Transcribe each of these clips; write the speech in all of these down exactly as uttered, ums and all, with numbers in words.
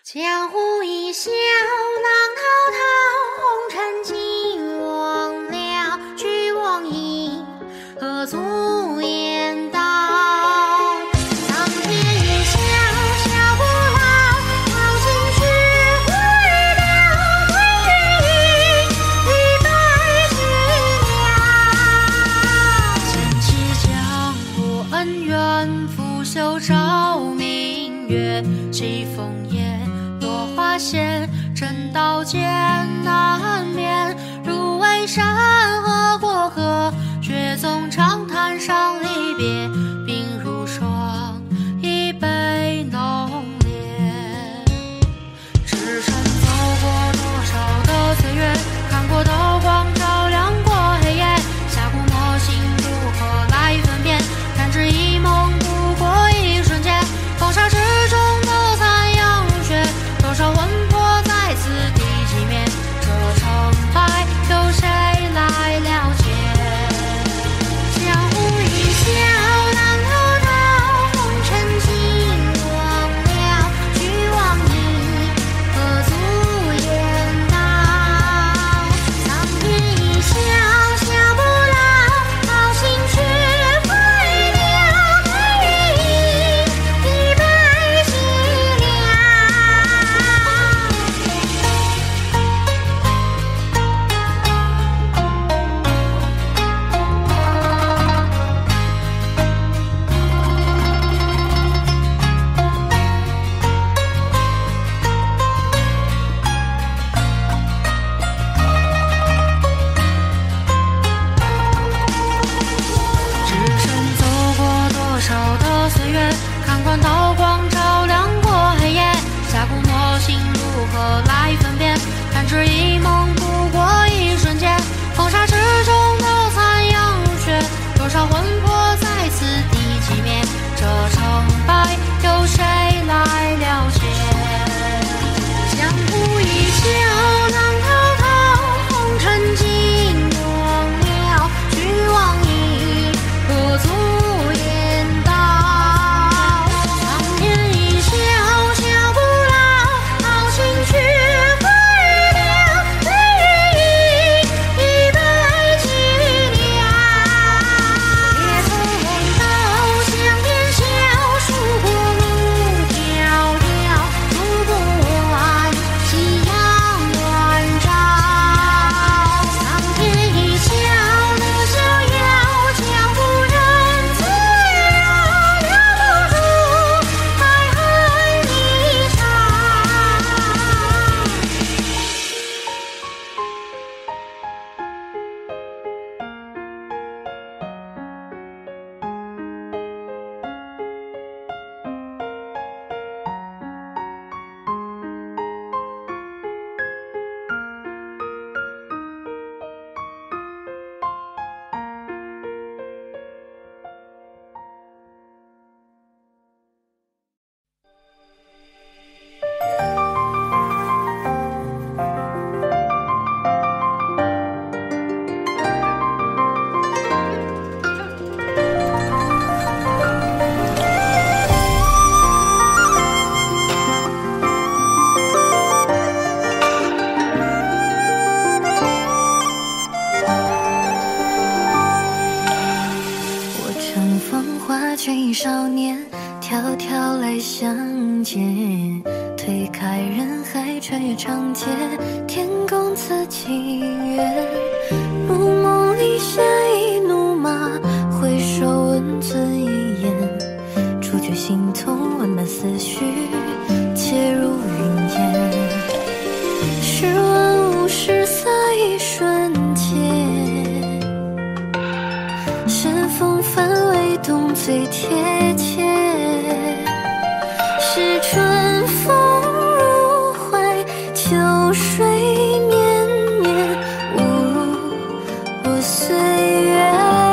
江湖一笑，浪滔滔，红尘尽忘了，去往矣，何足言道。苍天一笑，笑不老，豪情去回了，归于一百寂寥。剑气江湖恩怨，拂袖照明月，西风夜。花谢，真刀剑难眠。入围山河过河，雪纵长滩上离别。鬓如霜，一杯浓烈。只身走过多少的岁月，看过刀光照亮过黑夜。侠骨魔心如何来分辨？弹指一梦，不过一瞬间。风沙之中的残阳如血。多少魂魄在此地寂灭，这成败由谁来了解？江湖一笑，浪滔滔，红尘尽忘了，去往矣，何足言道。苍天一笑，笑不老，豪情去回了，归于一百寂寥。看惯刀光照亮过黑夜，侠骨魔心如何来分辨？弹指一梦，不过一瞬间。风沙之中的残阳如血，多少魂魄在此地寂灭。这成败由谁来了解？江湖一笑，浪滔滔，红尘尽忘了，去往矣，何足言道。少年迢迢来相见，推开人海穿越长街，天公赐情缘。如梦里下一怒马，回首温存一眼，除却心痛万般思绪，切入云烟。十万物是色一瞬间，山风范围动最贴切，是春风入怀，秋水绵绵，误入我岁月。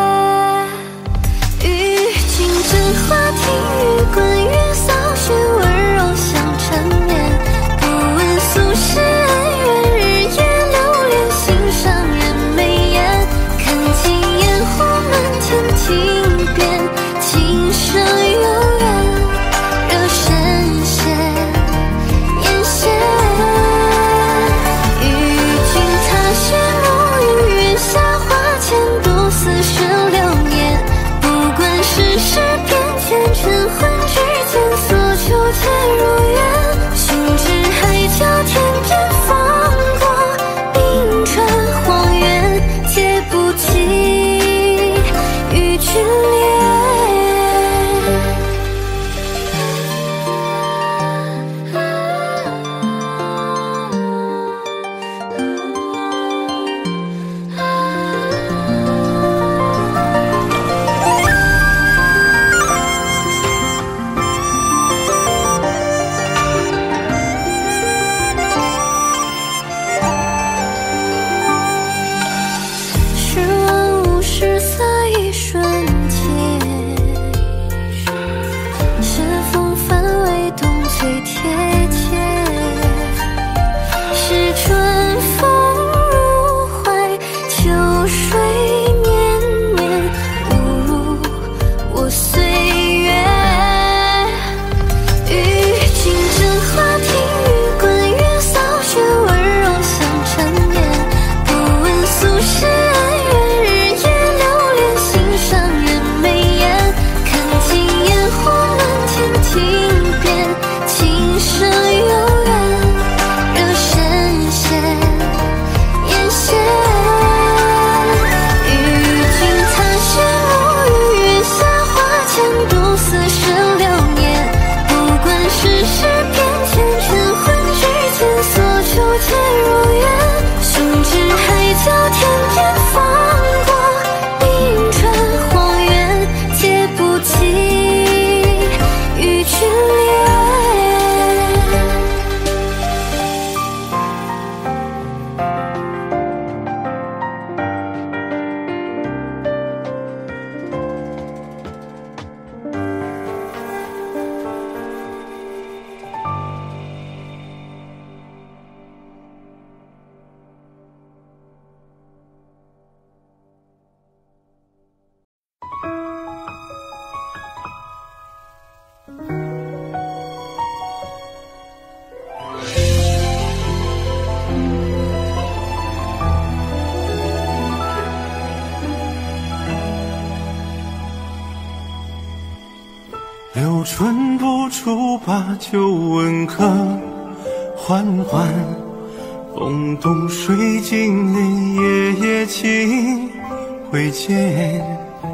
与君真话听雨滚月扫雪，温柔相缠绵，不问俗世恩怨，日夜流连心上人眉眼，看尽烟火漫天惊变，今生有缘，惹神仙。 留春不住，把酒问客，缓缓风动水晶帘，夜夜轻回见。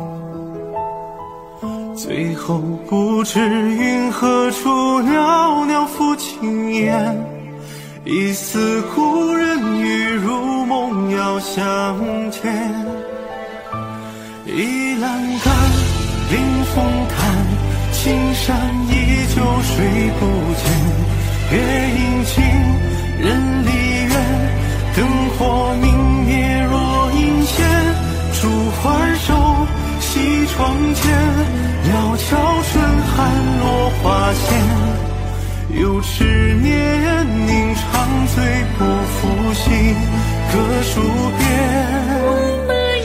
最后不知云何处，袅袅抚青烟，一丝故人欲如梦遥相见。倚栏杆，临风叹，青山依旧水不见。月影近，人离远，灯火明灭若隐现。烛花手，西窗前，料峭春寒落花间。有痴念凝长醉不复醒，各书边。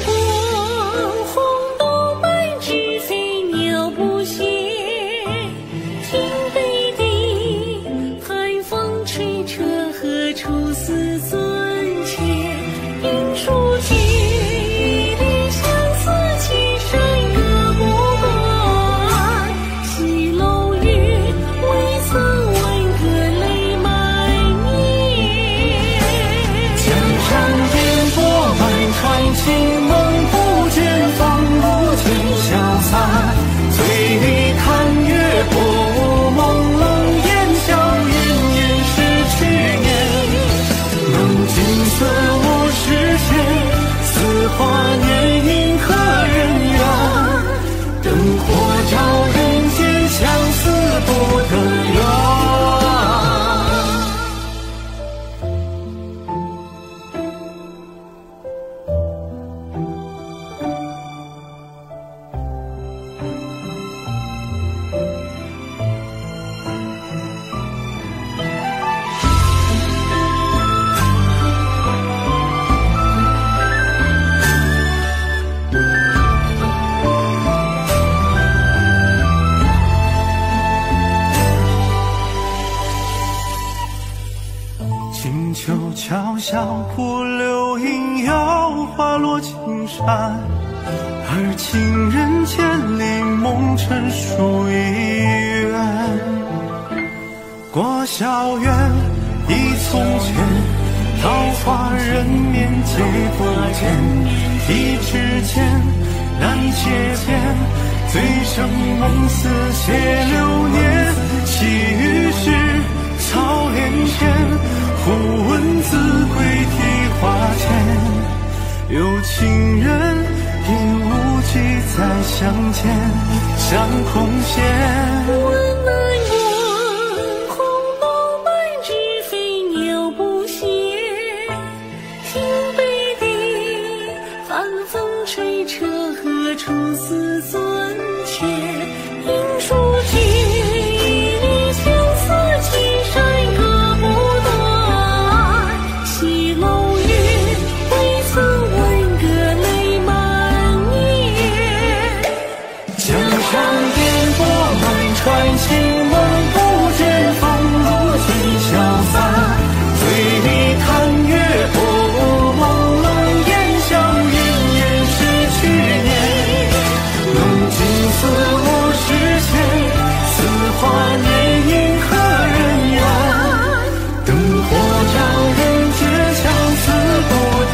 桥下不留影，摇花落青山。而情人千里，梦成书一园。过校园忆从前，桃花人面皆不见。一指间难解间，醉生梦死且流年。细雨时草连天，忽闻字归啼花间。有情人因无计再相见，相空闲。 问南关，红楼白纸飞鸟不歇。听北笛，寒风吹彻何处似尊妾。应书记，一缕相思青山隔不断。西楼雨，未曾闻歌泪满面。 江上烟波漫传情梦，不见风露尽潇洒。醉里看月波朦胧，烟消云烟是去年。梦境似我视线，似花年迎何人缘。灯火照人间，相思不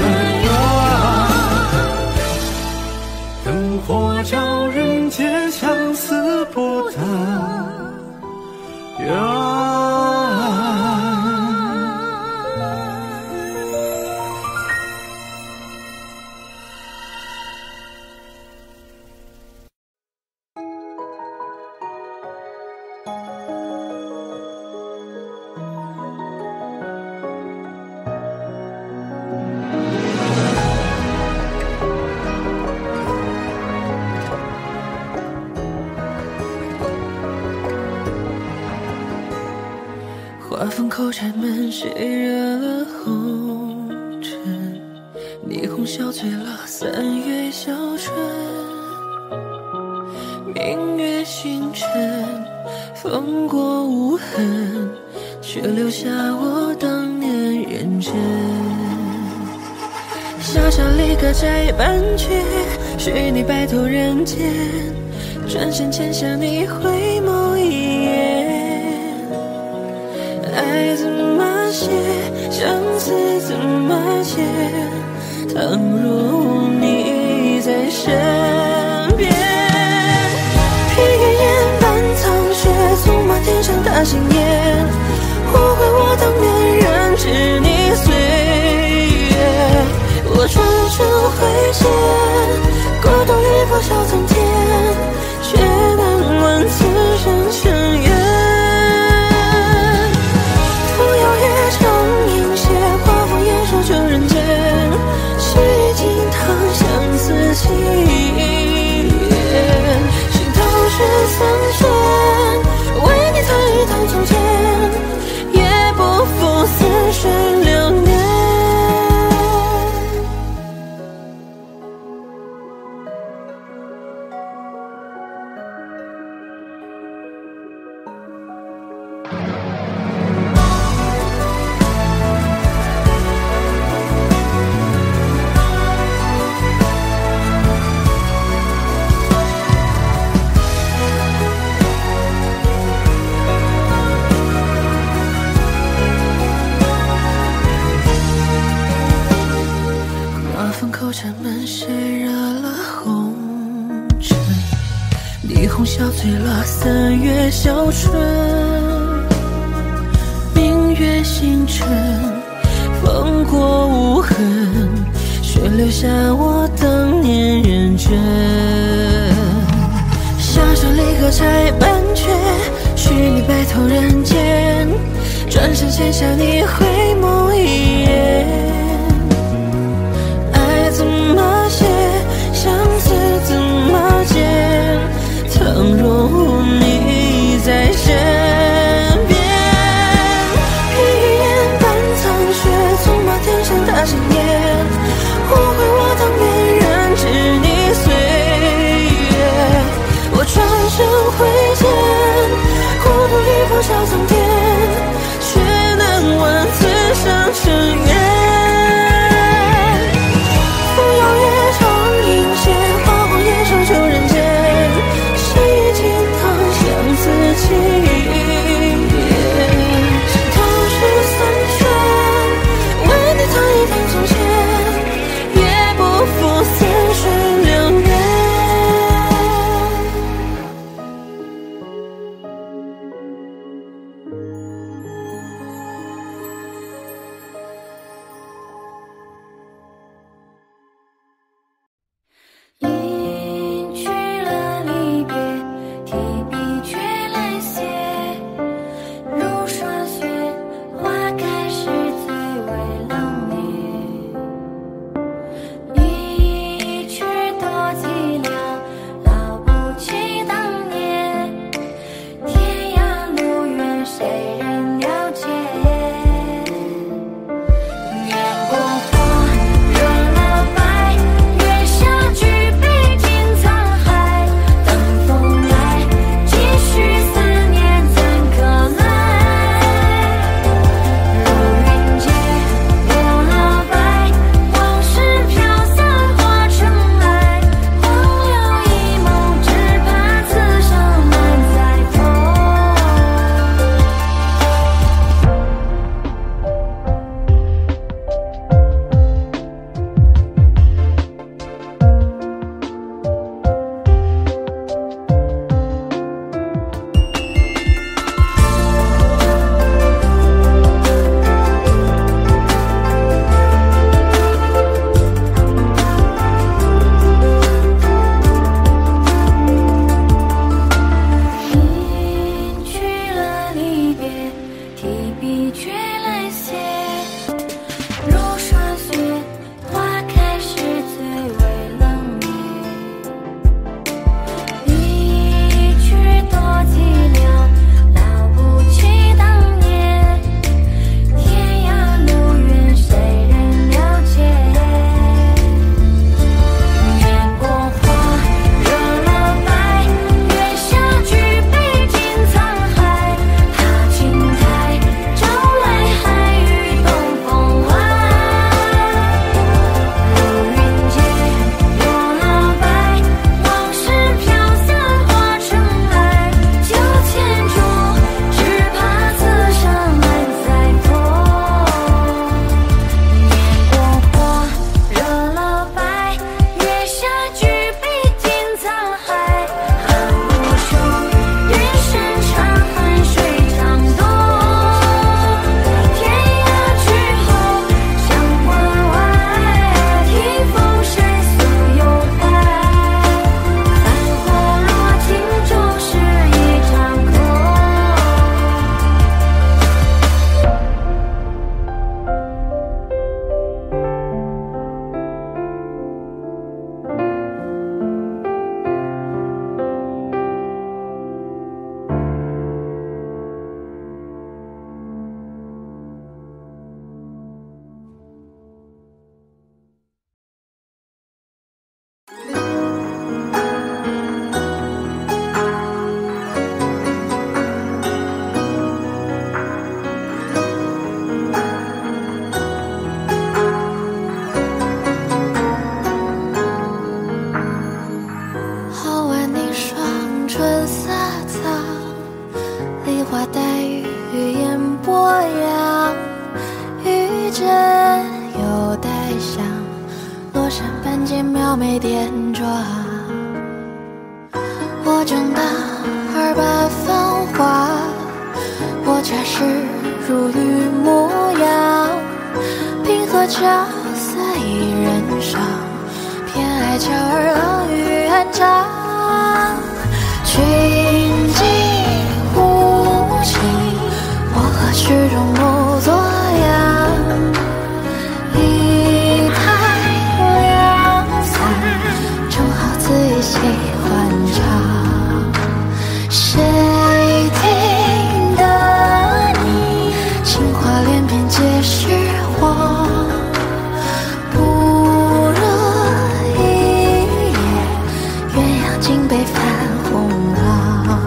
得圆。灯火照人间，相思不得圆。 花风口柴门，谁惹了红尘？霓虹笑醉了三月小春。明月星辰，风过无痕，却留下我当年认真。小小离歌摘半句，许你白头人间。转身间向你回眸一爱怎么写，相思怎么解？倘若你在身边，披烟半苍雪，纵马天上大心眼，无悔我当年染指你岁月。我转身挥剑，孤独一步笑苍天，却难问此生尘缘。扶摇夜长饮血，花放眼手就人间，洗尽堂相思情缘。心头是三千，为你参与当从前，也不负似水流年。风口禅门，谁惹了红尘？霓虹笑醉了三月小春。明月星辰，风过无痕，却留下我当年认真。小手离歌拆半阙，许你白头人间，转身写下你回眸一眼。怎么写，相思怎么解？倘若你在身边，披烟半苍雪，纵马天上大心眼，无悔我当年染指你岁月。我转身挥剑，孤独一步笑苍天，却难问此生尘缘。情缘，心头是三圈，为你藏一趟从前，也不负似水流年。 波扬，遇见又带响，落山半截描眉点妆。我正当二八芳华，我恰是如玉模样，平和角色一人上，偏爱翘儿郎与安常。群尽无情，我何须容目作样？一拍两散，正好自意喜欢唱。谁听得你情话连篇皆是谎？不若一夜，鸳鸯尽被泛红浪。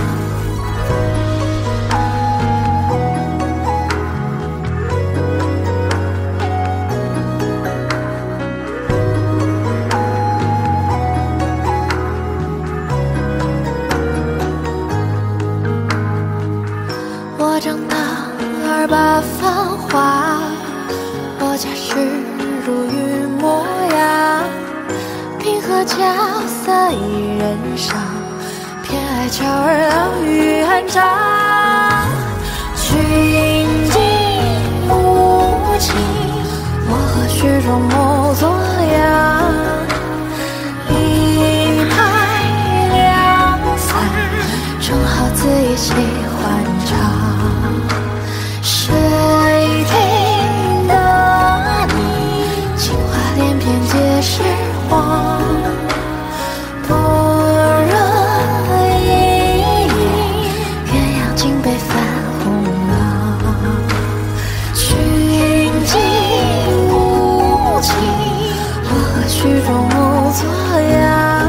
我正当二八芳华，我恰是如玉模样，平和角色一人上，偏爱翘儿郎与安常。群尽无情，我何须容目作样？一拍两散，正好自意喜欢唱。谁听得你情话连篇皆是谎？不若一夜，鸳鸯尽被泛红浪。群尽无情，我何须容目作样？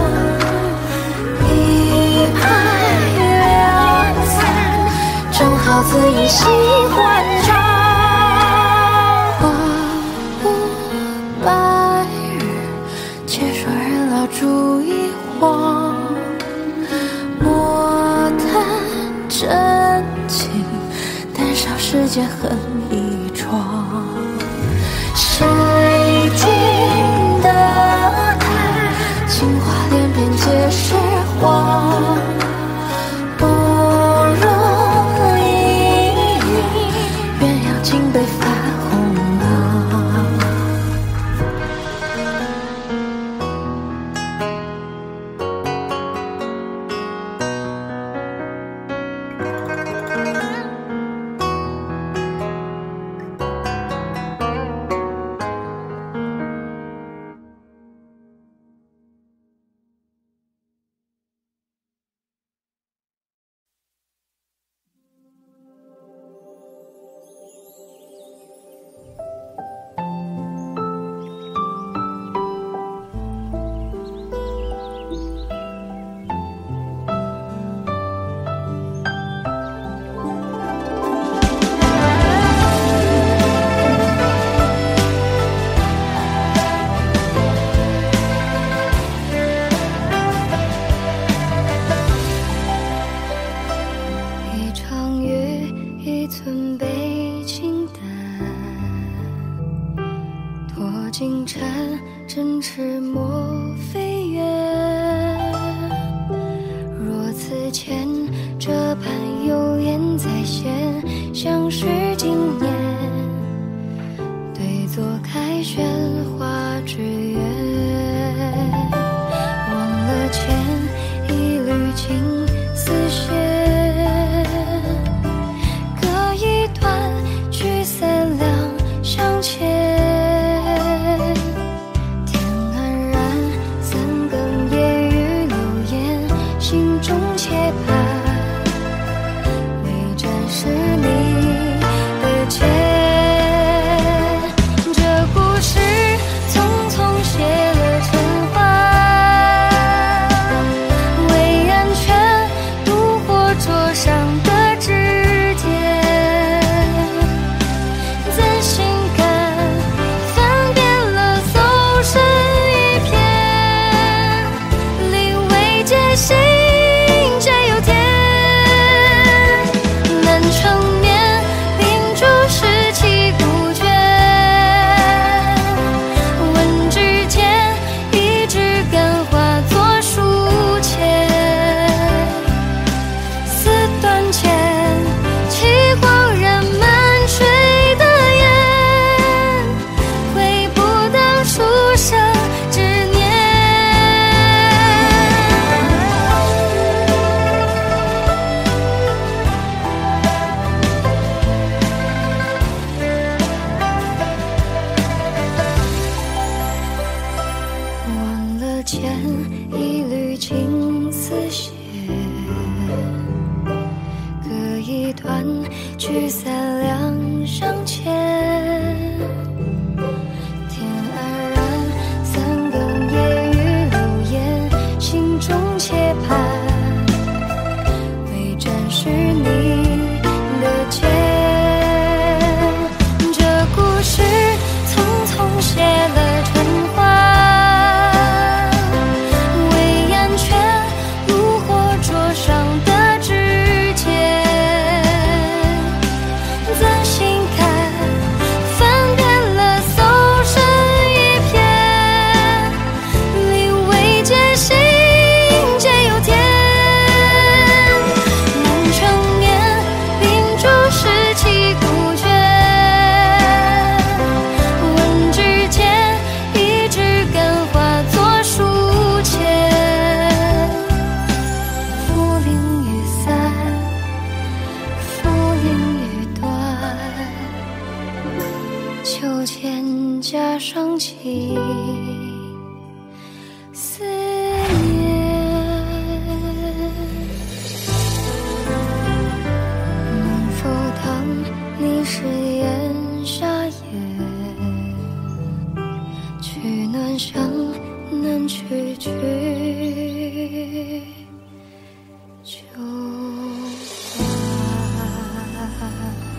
一拍两散，正好自意喜欢唱。花无百日，且说人老珠一晃。莫谈真情，但少世间恨一桩。谁听得他情话连篇皆是谎？不若一夜，鸳鸯尽被泛红浪。一场雨，一寸悲情淡，托金蝉，振翅莫飞远。若此前这般有言在先，相识今年，对坐开轩花之约。忘了前一缕情丝线，隔一段聚散两相牵。天安然，三更夜雨流言，心中且盼。未沾是你亮相牵。天安然，三更夜雨流言，心中切盼，为展示你的肩。这故事匆匆写了尘寰，为安全炉火灼伤的指尖。仔细看，翻遍了搜身一片，里未见心皆有天。梦成眠，秉烛拾起古卷，文之间一枝根化作书签。浮零雨散，浮零雨断，秋千架上起思念。能否当你是炎夏夜，取暖香难取去秋花。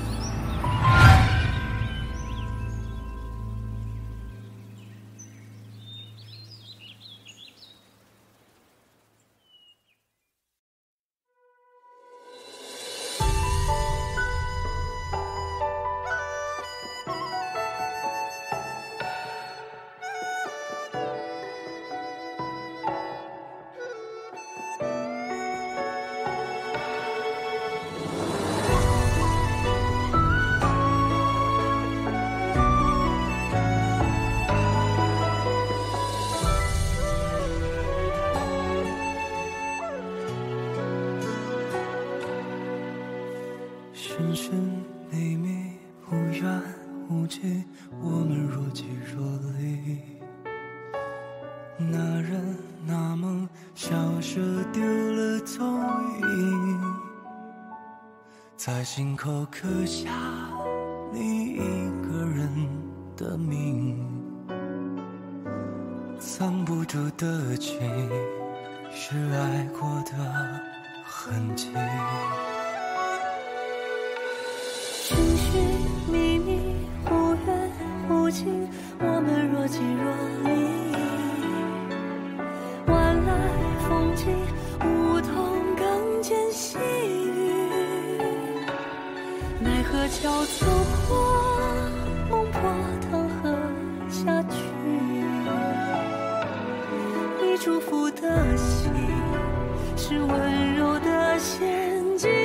深深秘密，无缘无际，我们若即若离。那人那梦，消失丢了踪影，在心口刻下你一个人的名。藏不住的情，是爱过的痕迹。 寻寻觅觅，忽远忽近，我们若即若离。晚来风急，梧桐更见细雨。奈何桥走过，梦破汤河下去。你祝福的心，是温柔的陷阱。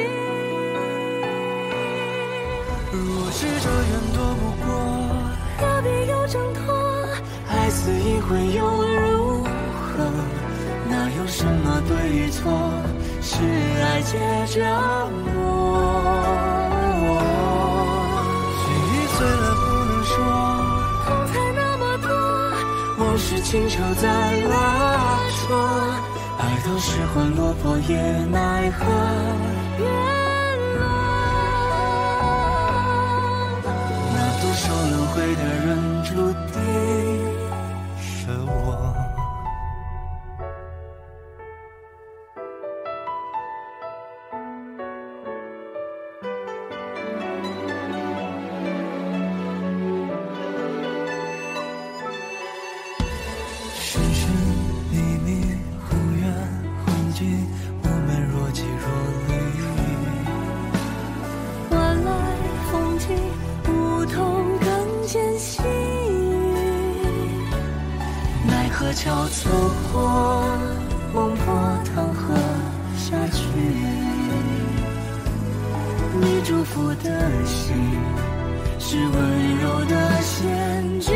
若是这缘躲不过， 何必又挣脱？ 爱似一回又如何？哪有什么对与错？是爱皆折磨。记忆碎了不能说， 痛才那么多。 往事清澈在拉扯，爱到失魂落魄也奈何。受轮回的人注定是我。深深秘密，忽远忽近，我们若即若离。 晚来风急，梧桐更见细雨。 奈何桥走过，梦破汤河下去。你祝福的心，是温柔的陷阱。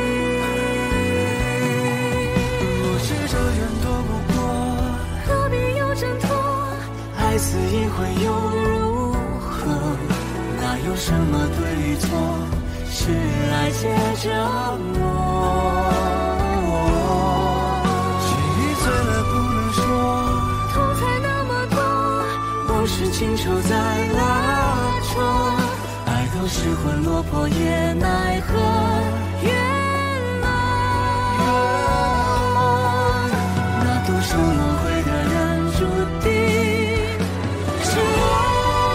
若是这缘躲不过， 何必又挣脱？ 爱似一回又如何？哪有什么对与错？是爱皆折磨。记忆碎了不能说， 痛才那么多。 往事情愁在拉扯，爱到头失魂落魄也奈何。原来那独守轮回的人注定是我。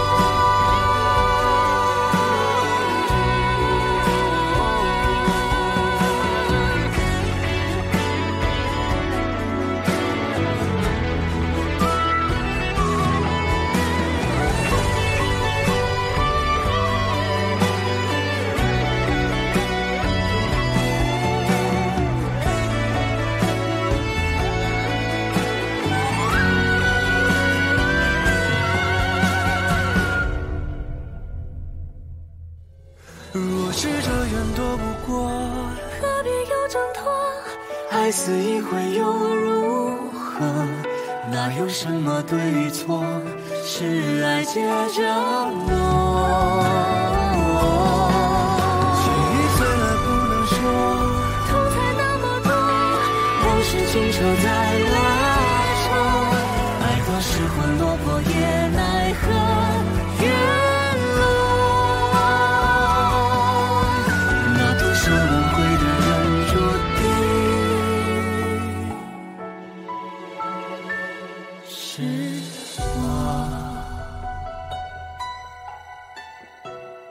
若是这缘躲不过， 何必又挣脱？ 爱似一回又如何？哪有什么对与错？是爱皆折磨。情意碎了不能说， 痛才那么多， 往事情愁在拉扯，爱到失魂落魄也奈何。原受轮回的人注定是我。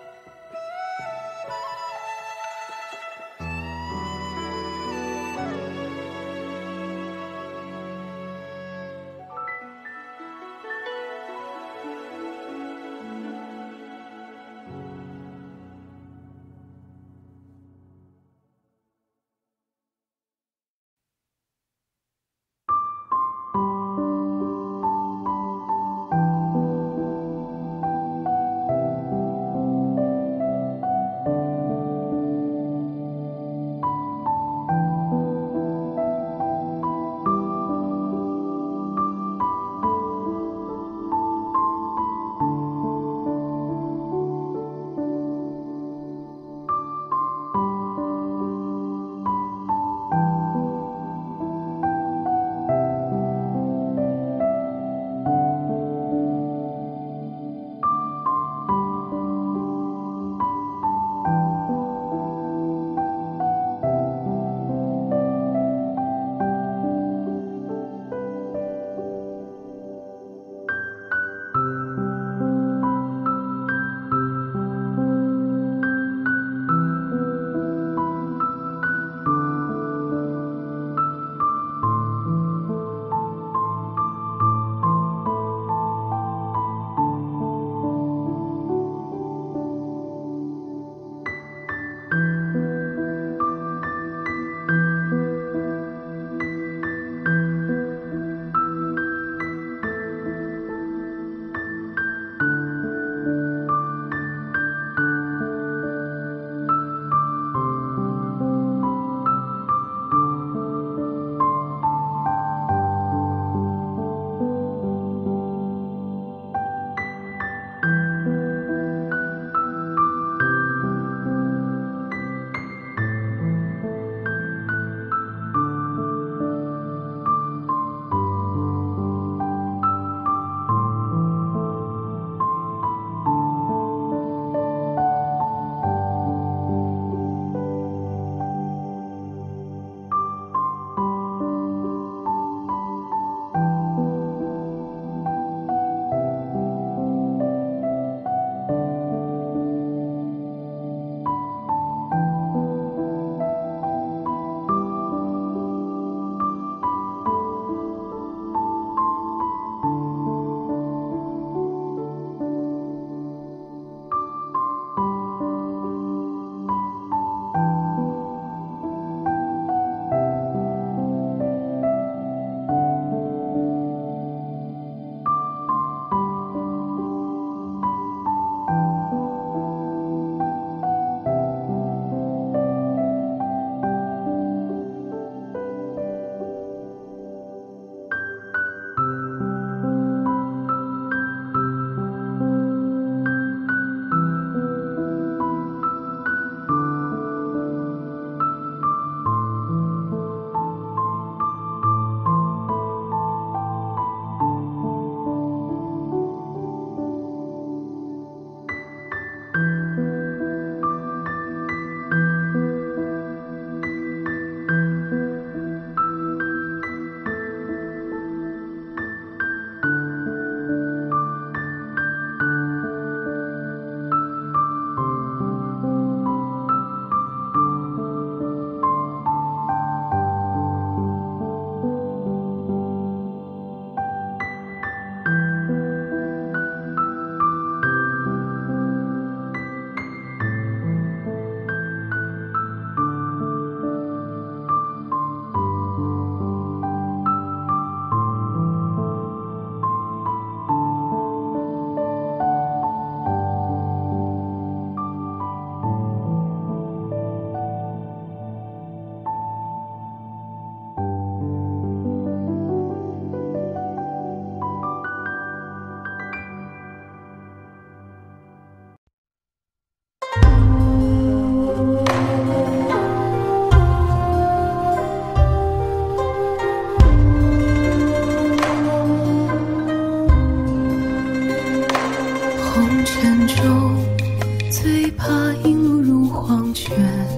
怕引路入黄泉。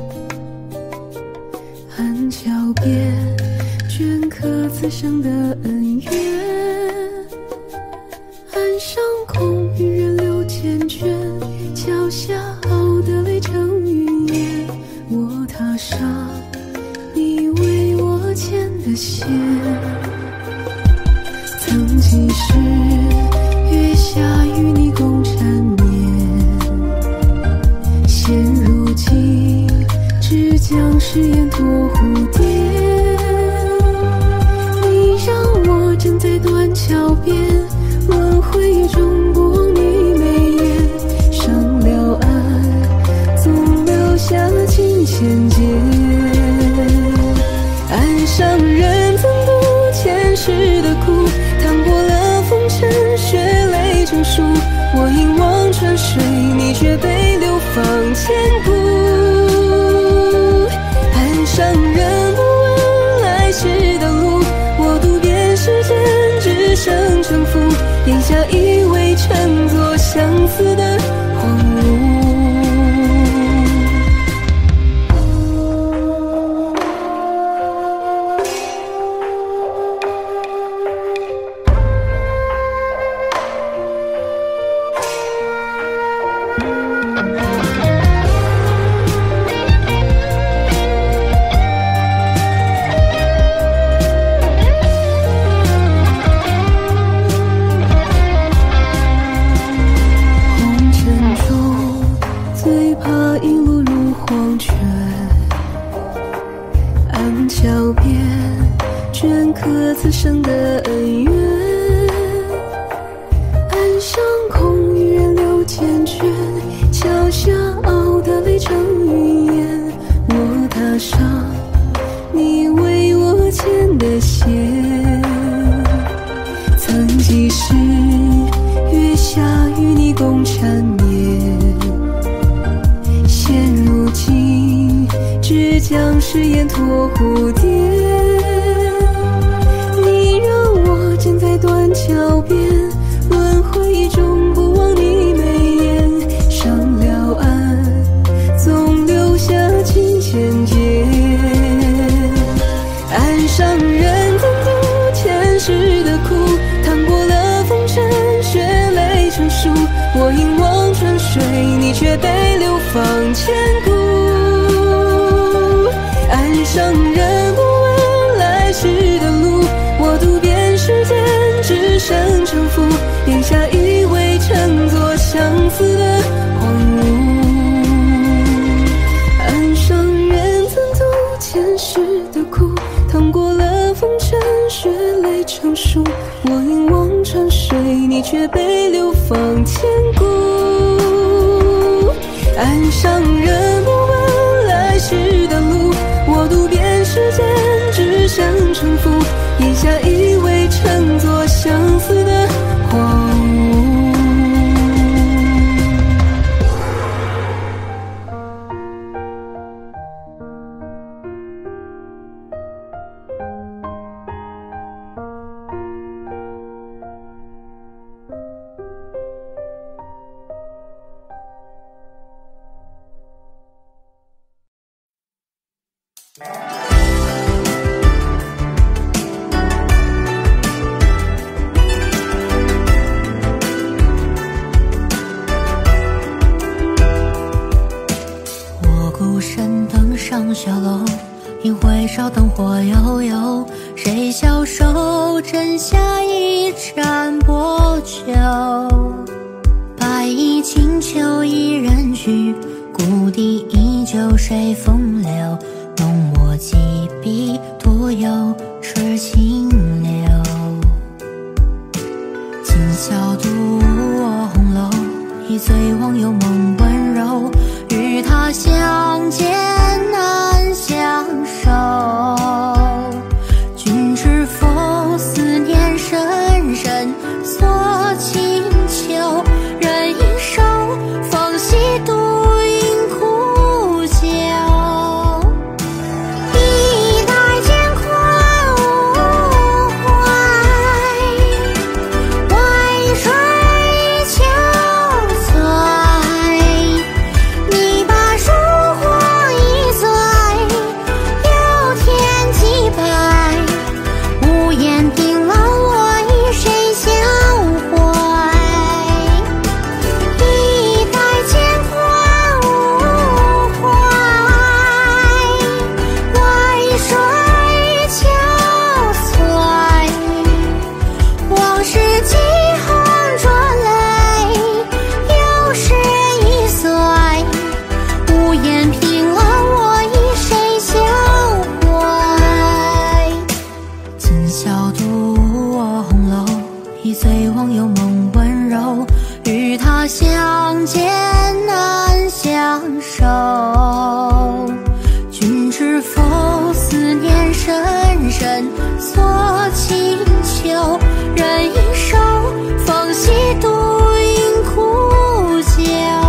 岸桥边镌刻此生的恩怨，岸上空余人流缱绻，桥下熬的泪成云烟。我踏上你为我牵的线，曾几时月下与你共缠绵，现如今只将誓言托蝴蝶。你让我站在断桥边，轮回中不忘你眉眼。上了岸，总留下情千结。岸上人曾渡前世的苦，趟过了风尘，血泪成书。我迎望穿水，你却被流放千古。岸上人不问来时的路，我渡遍世间，只剩城府。檐下依偎乘坐相思的荒芜。此生的恩怨，岸上空余人流缱绻，桥下熬的泪成云烟。我踏上你为我牵的线，曾几时月下与你共缠绵，现如今只将誓言托蝴蝶。站在断桥边，轮回中不忘你眉眼。上了岸，总留下情千结。岸上人曾渡前世的苦，趟过了风尘，血泪成书。我迎望穿水，你却被流放千古。岸上人不问来时的路，我渡遍世间，只剩城府。檐下依偎乘坐相思的荒芜。岸上人曾渡前世的苦，趟过了风尘，血泪成书。我迎望穿水，你却被流放千古。岸上人不问来时的路，我渡遍世间，只剩城府。檐下依偎乘坐相思的荒芜。 小楼，一回烧灯火悠悠，谁消瘦？枕下一盏薄酒。白衣轻裘一人去，故地依旧水风流。浓墨几笔多有痴情流。今宵独卧红楼，一醉忘忧梦温柔。与他相见难相守，君知否？思念深深锁清秋。人一生芳惜独饮苦酒，一代乾坤无怀，渭水秋翠。 相守。君知否？思念深深锁清秋，人一首，风息独饮苦酒。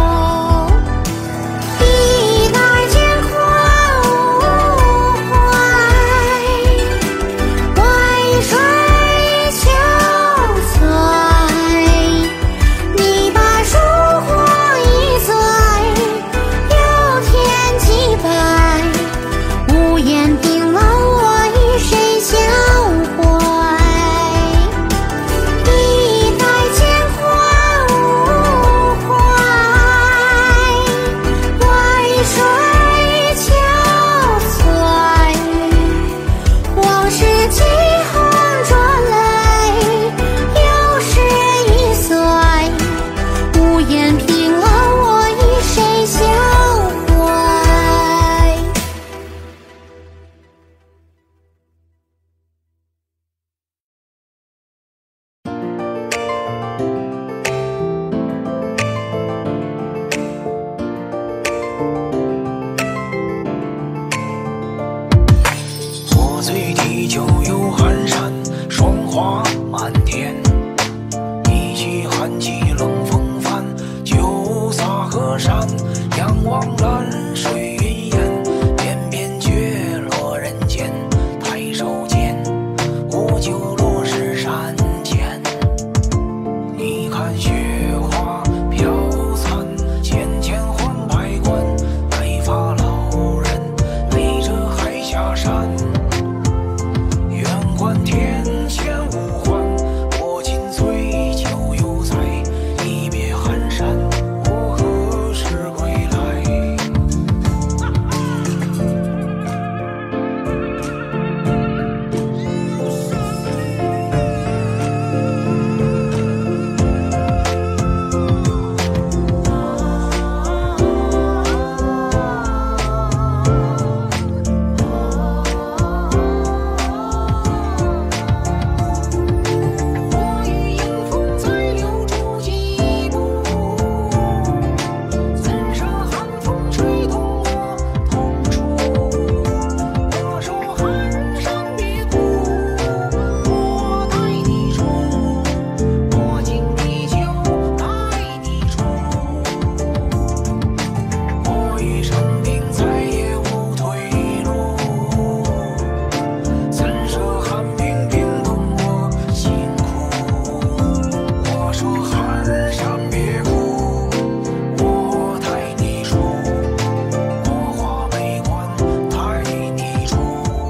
一代间狂无怀，渭水秋翠。你把烛火一醉，有天几百，无言凭栏我与谁相会。一代间狂无怀，渭水秋翠。往事几行转泪，又是一岁。无言凭栏我与谁相会。 我醉地久有寒山，霜花满天。一骑寒气冷风帆，酒洒河山。仰望蓝水云烟，翩翩却落人间。抬手间，古酒落石山前。你看雪花飘残，浅浅换白冠。白发老人背着海下山。远观天前无患，我今醉酒犹在。一别寒山，我何时归来？我与迎风在留住几步，怎舍寒风吹动我痛处？我说寒山别哭，我待你出。我敬你酒，待你出。我与生病再也无退路，怎舍寒冰冰冻我辛苦？我说寒山别哭，我待你出。我画眉关待你出。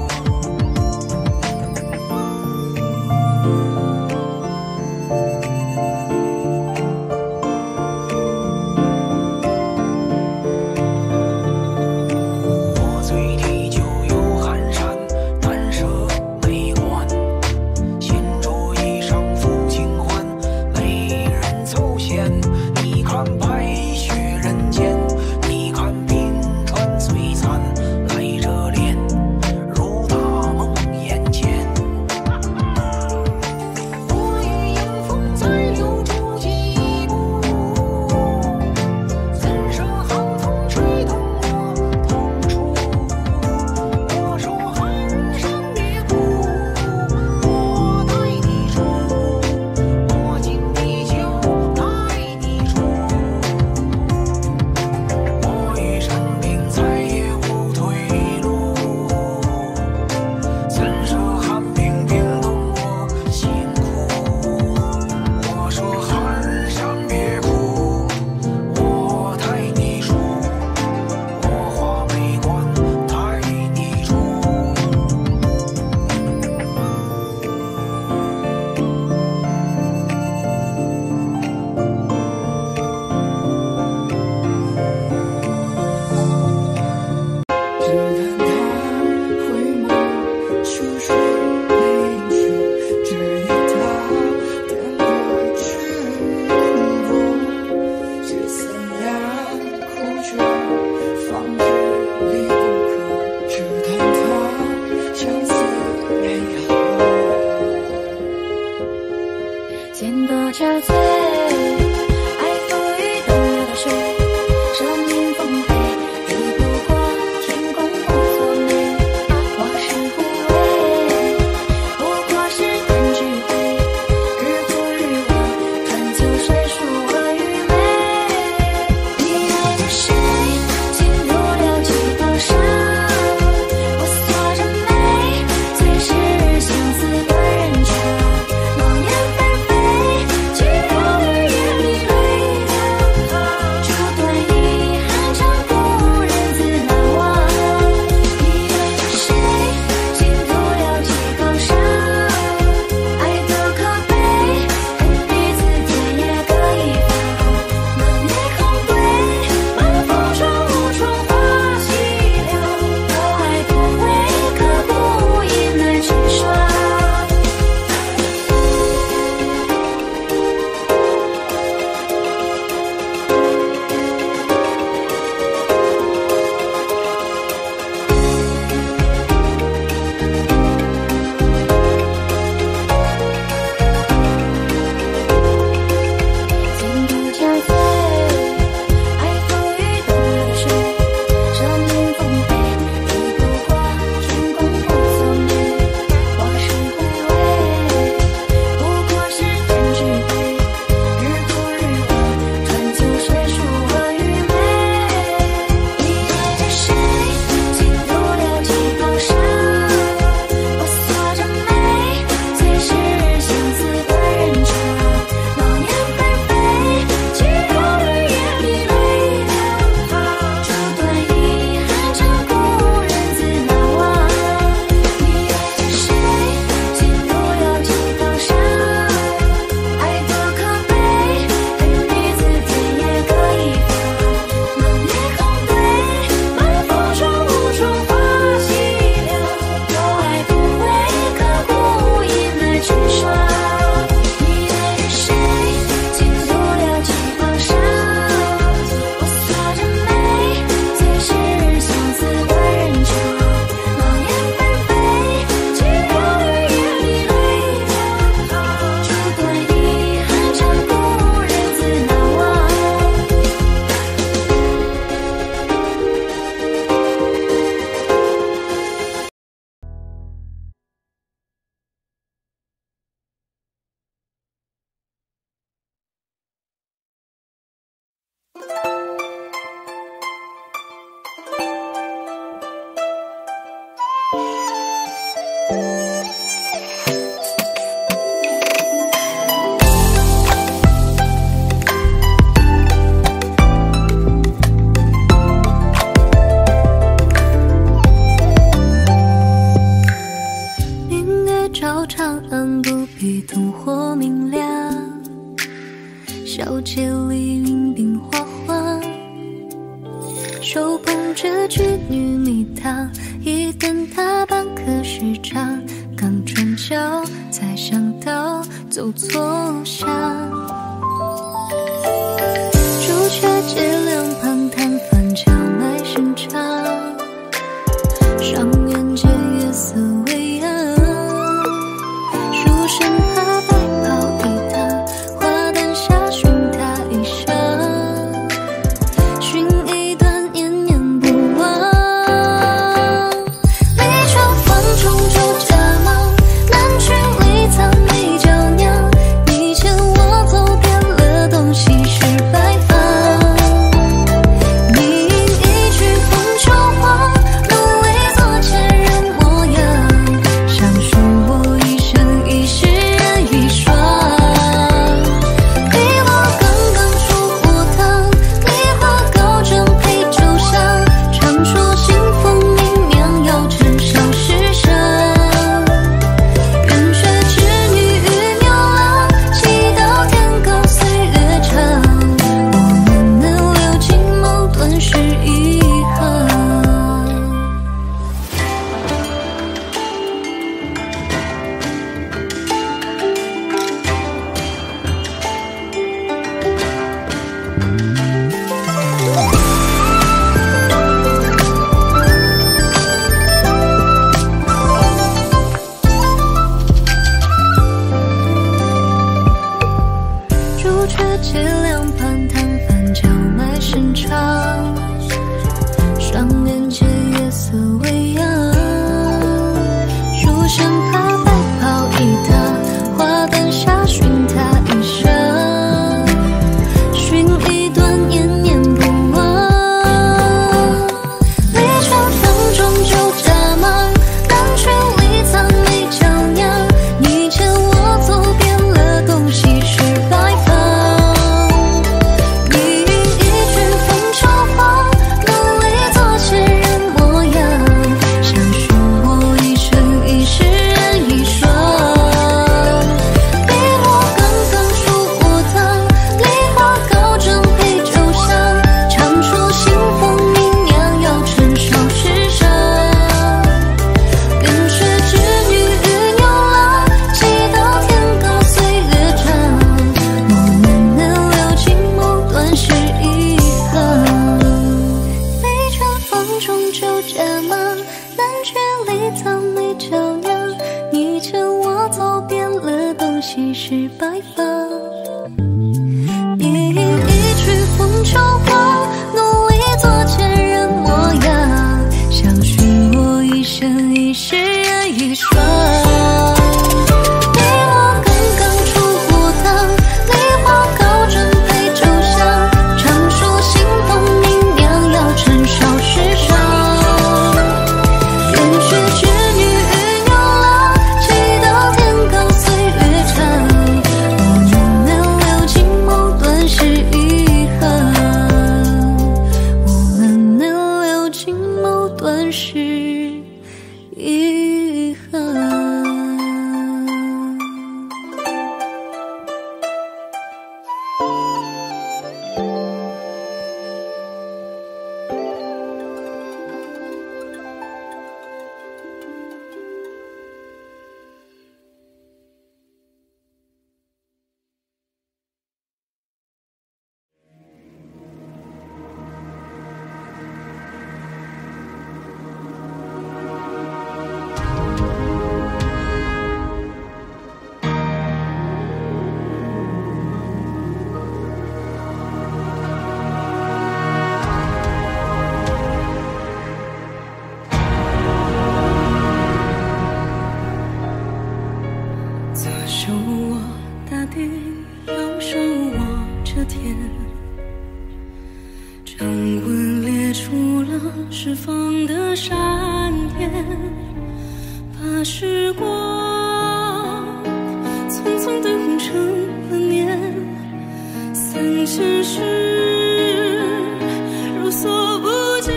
我醉地久有寒山，单舍眉关。闲着衣裳抚清欢，美人凑闲。你看白雪人间，你看冰川璀璨。来热恋，如大梦眼前。我与迎风再留住几步，怎舍寒风吹动我痛处？我说寒山别哭，我待你出。我敬你酒，待你出。我与生病再也无退路，怎舍寒冰冰冻我辛苦？我说寒山别哭，我待你出。我画眉关待你出。 只叹他回眸，疏疏泪水，只因他点过去苦果。谁三两苦酒，方知离不可。只叹他相思泪后。 见多憔悴，爱浮于东流的水，山明风手捧着织女蜜糖，一等他半刻时长，刚转角才想到走错巷。朱雀街两旁摊贩荞麦生长，上元节月色微扬，书生怕白袍一趟，花灯下寻他衣裳，寻一段念念不忘。离船放中就家忙，南去里藏美娇娘，你牵我走遍了东西十百方。你吟一曲风秋黄，努力做前人模样，想说我一生一世人一双。碧落刚刚出火塘，梨花高枕配酒香，常说新凤鸣娘要趁少时上。圆缺织女与牛郎，祈祷天高岁月长，我们能留尽眸短是遗憾。朱雀街两旁摊贩荞麦生长，上元节月色微扬，书生怕白袍一趟，花灯下寻他衣裳，寻一段念念不忘。离船放中就家忙，南去里藏美娇娘，你牵我走遍了东西十百方。你吟一曲风秋黄，努力做前人模样，想说我一生一世人一双。碧落刚刚出火塘，梨花高枕配酒香，常说新凤鸣娘要趁少时上。圆缺织女与牛郎，祈祷天高岁月长，我们能留尽眸短是遗憾。离船放中就家忙，南去里藏美娇娘，你牵我走遍了东西十百方。你吟一曲风秋黄，努力做前人模样，想寻我一生一世人一双。碧落刚刚出火塘，梨花高枕配酒香，常说新凤鸣娘要趁少时上。圆缺织女与牛郎，祈祷天高岁月长，我们能留尽眸短是遗憾，我们能留尽眸短是遗憾。 左手握大地，右手握着天，掌纹列出了释放的闪电，把时光匆匆地红成了年，三千世如所不见。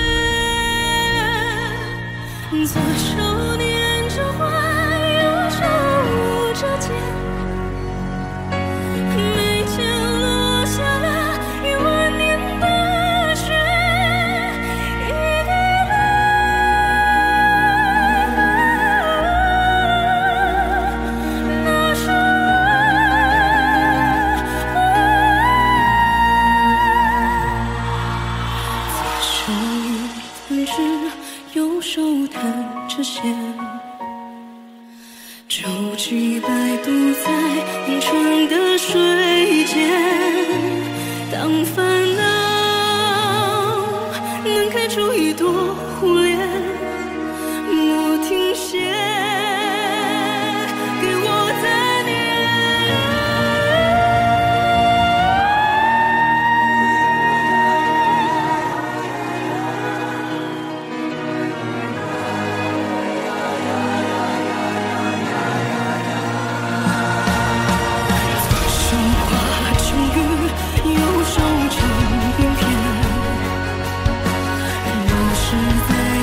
左手捻着花，右手握着剑，眉间落下了一万年的雪。 手弹指，右手弹着弦，舟楫摆渡在红船的水间。当烦恼能开出一朵湖莲，莫停歇，给我再念。左手画成鱼，右手撑冰片，流逝在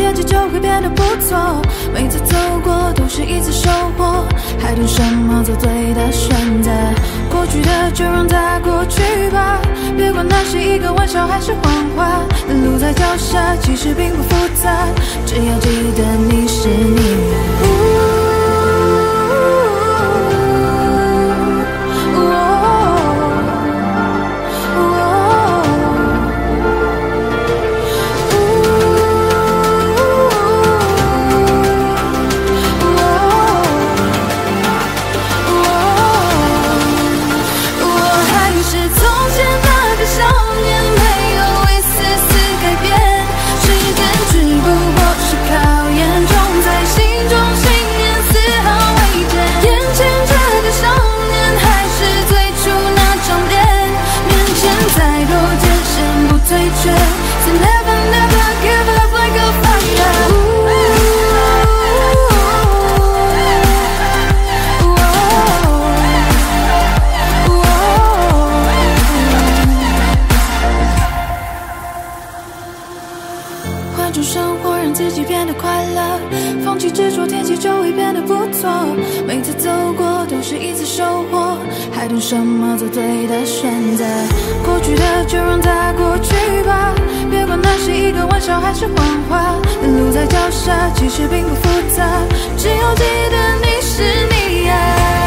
天气就会变得不错。每次走过都是一次收获，还等什么做对的选择？过去的就让它过去吧，别管那是一个玩笑还是谎话。路在脚下，其实并不复杂，只要记得你是你。每次走过都是一次收获，还等什么做对的选择？过去的就让它过去吧，别管那是一个玩笑还是谎话。路在脚下，其实并不复杂，只要记得你是你呀。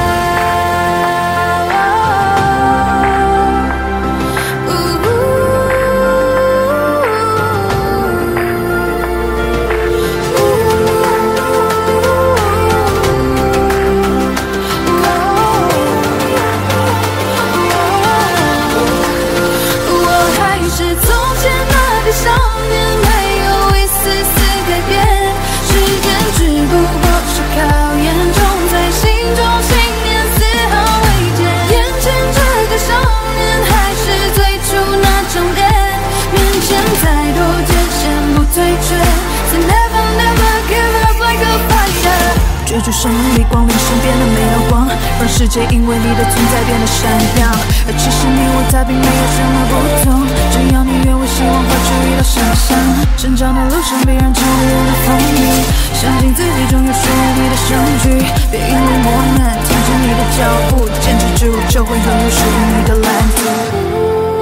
追逐生命里光临身边的每道光，让世界因为你的存在变得闪亮。而其实你我他并没有什么不同，只要你愿为希望画出一道想象。成长的路上必然经历了风雨，相信自己终有属于你的相聚。别因为磨难停止你的脚步，坚持住就会拥有属于你的蓝图。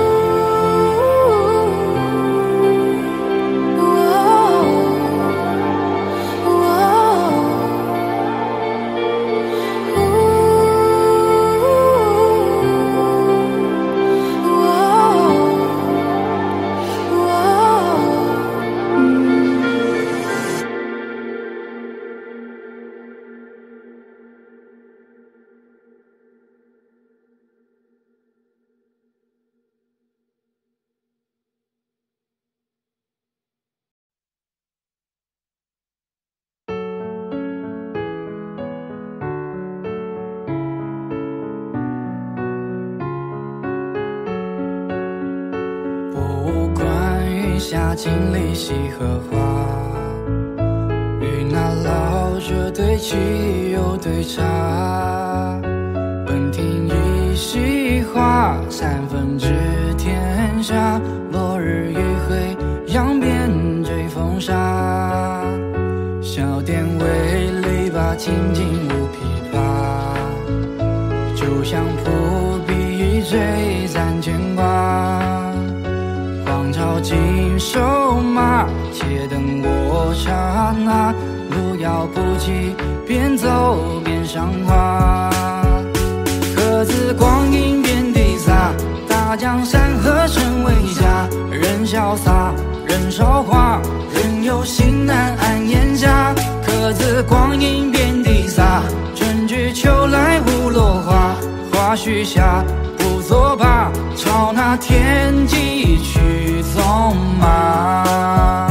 下经历西荷花，与那老者对棋又对茶。闻听一席话，三分知天下。落日余晖，扬鞭追风沙。小店为篱笆，清静无琵琶。就像扑鼻追赞牵挂。黄巢锦收马，且等我刹那。路遥不及，边走边赏花。客自光阴遍地撒，大江山河成为家。人潇洒，人韶华，人有心难安檐下。客自光阴遍地撒，春去秋来无落花。花须下，不作罢，朝那天际去纵马。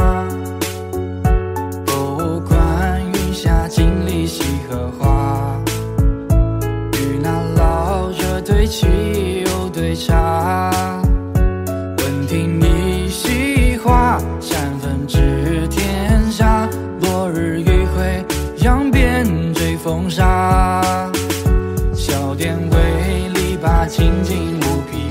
博物馆云下，经历西荷花。与那老者对棋又对茶。闻听一席话，三分知天下。落日余晖，扬鞭追风沙。小店为篱笆，清静无琵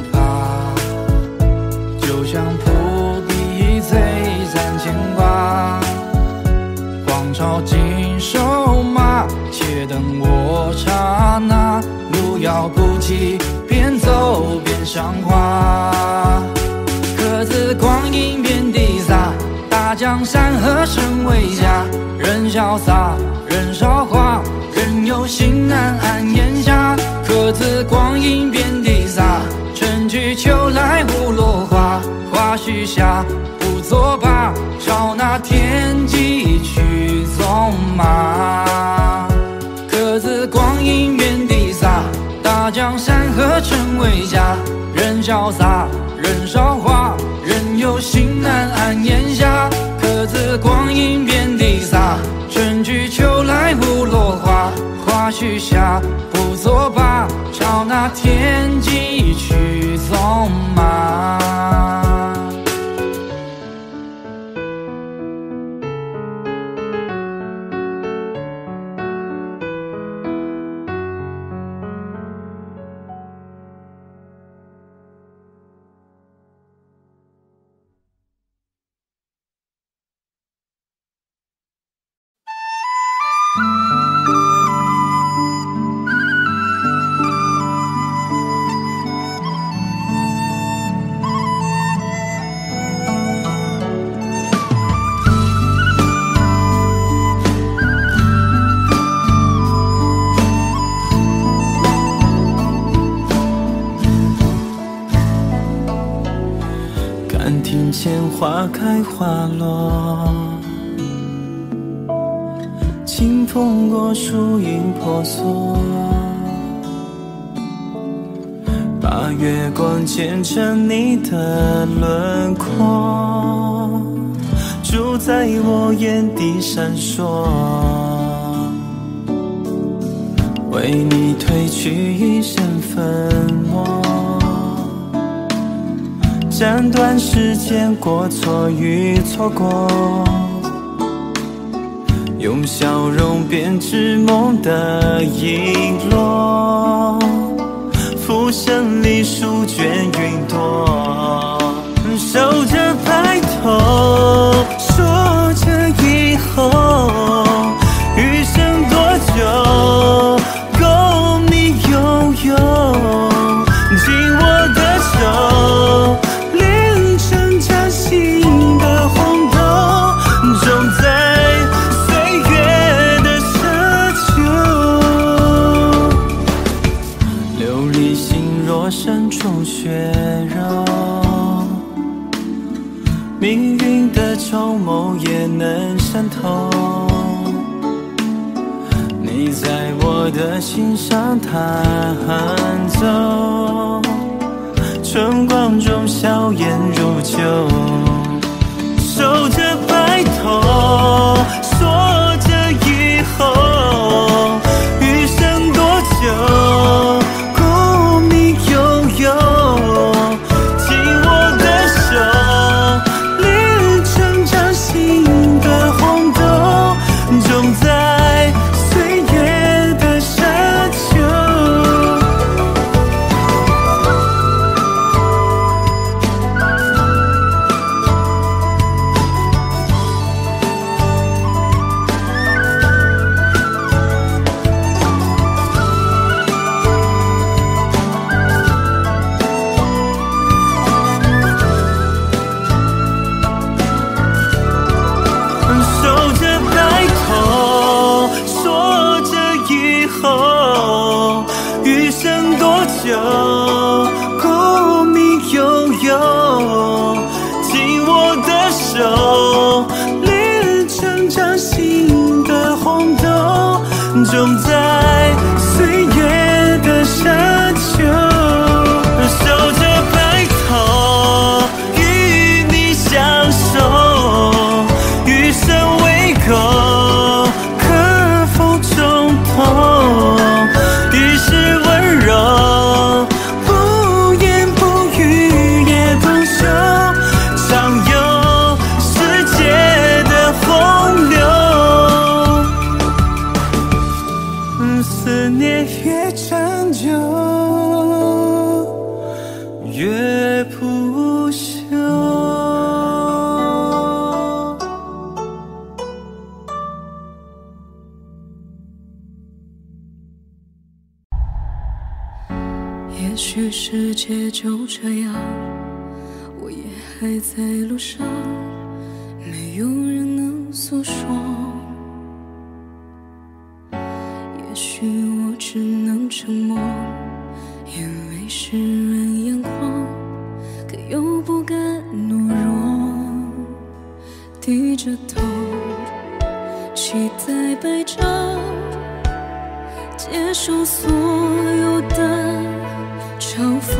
琶。就像扑鼻醉赞牵挂。 起，边走边赏花。各自光阴遍地撒，大江山河身为家。人潇洒，人韶华，人有心难安檐下。各自光阴遍地撒，春去秋来无落花。花须下，不作罢，朝那天际去纵马。各自光阴遍地撒，大江山河成为家。人潇洒，人韶华，人有心难安檐下。各自光阴遍地撒，春去秋来无落花。花须下，不作罢，朝那天际去纵马。 看庭前花开花落，清风过，树影婆娑，把月光剪成你的轮廓，住在我眼底闪烁，为你褪去一身粉墨，斩断时间过错与错过，用笑容编织梦的影落，浮生里书卷云朵，守着白头，说着以后，余生多久够你拥有，紧握的手，炼成掌心的红豆，种在岁月的奢求，琉璃心若山中血肉，命运的筹谋也能参透，你在我的心上弹奏，春光中笑颜如旧，守着白头，说着以后，余生多久够你拥有，紧握的手，炼成掌心的红豆，种在岁月的奢求。守着白头，说着以后，余生多久够你拥有，紧握的手，炼成掌心的红豆，种在岁月的山丘，守着白头，与你相守，余生为够，可否重头，一世温柔，不言不语也不休，畅游世界的洪流，思念越长久，越不休。 许世界就这样，我也还在路上，没有人能诉说。也许我只能沉默，眼泪湿润眼眶，可又不敢懦弱，低着头，期待白昼，接受所有的嘲讽，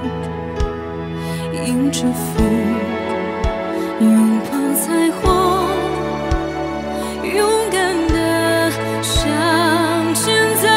迎着风，拥抱彩虹，勇敢地向前走。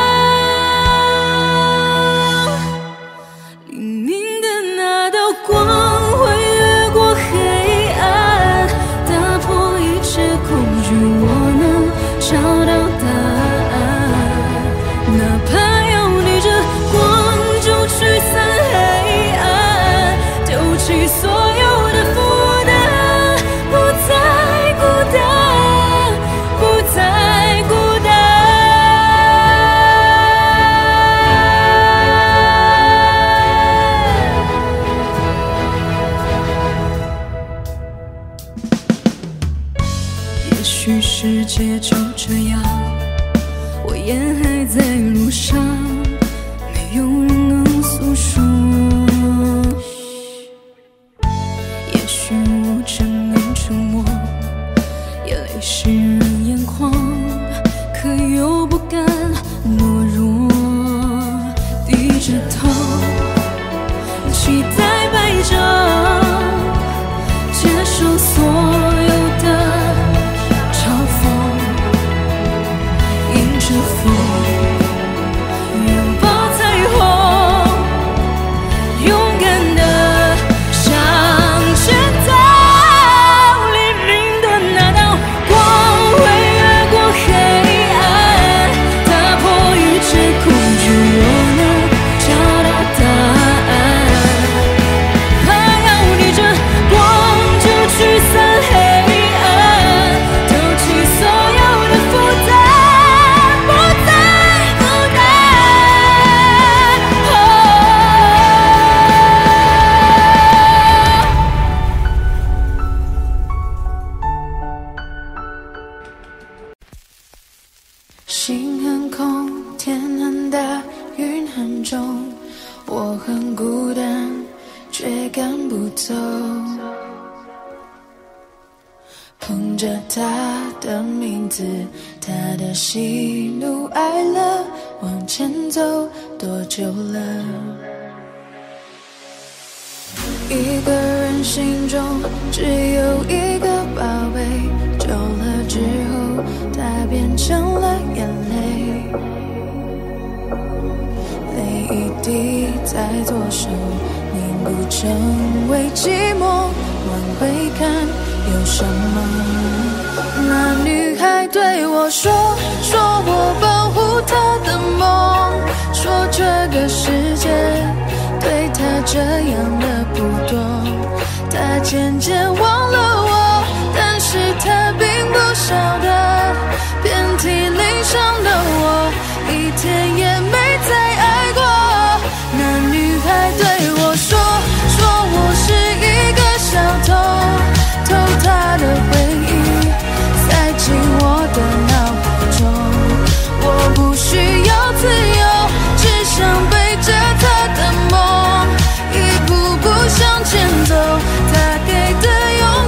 黎明的那道光会越过黑暗，打破一切恐惧，我能找到答案。哪怕要逆着光就驱散黑暗，丢弃所有的负担，不再孤单，不再孤单。也许世界就这样，我也还在路上，没有人能诉说。也许我只能沉默，眼泪湿润眼眶，可又不敢懦弱，低着头，期待白昼，接受所有的嘲讽，迎着风，拥抱彩虹，勇敢地向前走。黎明的那道光会越过黑暗，打破一切恐惧，我能找到答案。怕要逆着光就驱散黑暗，丢弃所有的负担，不再孤单。 心很空，天很大，云很重，我很孤单，却赶不走。捧着他的名字，他的喜怒哀乐，往前走多久了？一个人心中只有一个宝贝，久了之后，它变成了眼泪，泪一滴在左手凝固成为寂寞，往回看有什么？那女孩对我说，说我保护她的梦，说这个世界对她这样的不多，她渐渐忘了我，但是她并不晓得，遍体鳞伤的我，一天也没再爱过。那女孩对我说，说我是一个小偷，偷她的回忆，塞进我的脑海中。我不需要自由，只想背着她的梦，一步步向前走，她给的勇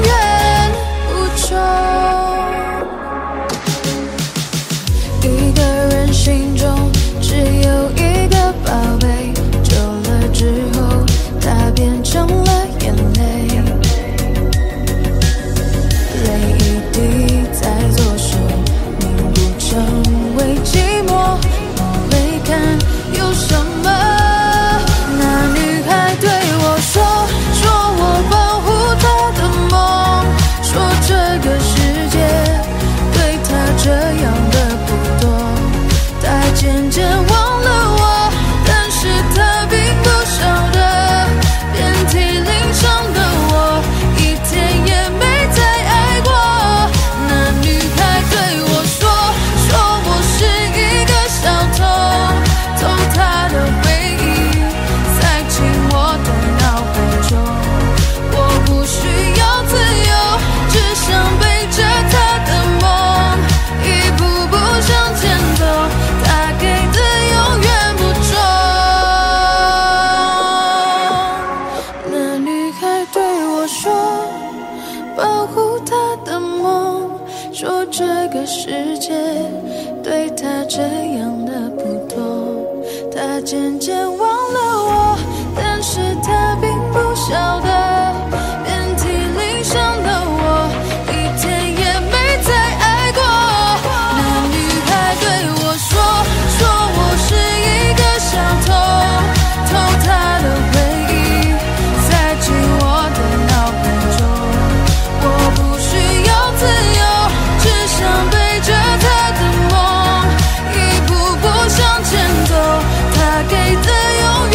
世界对他这样的不懂，他渐渐忘了我，但是他并不晓得，遍体鳞伤的我一天也没再爱过。那女孩对我说，说我是一个小偷，偷她的回忆，塞进我的脑海中。我不需要自由，只想背着她的梦，一步步向前走，她给的永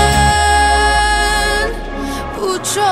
远不重。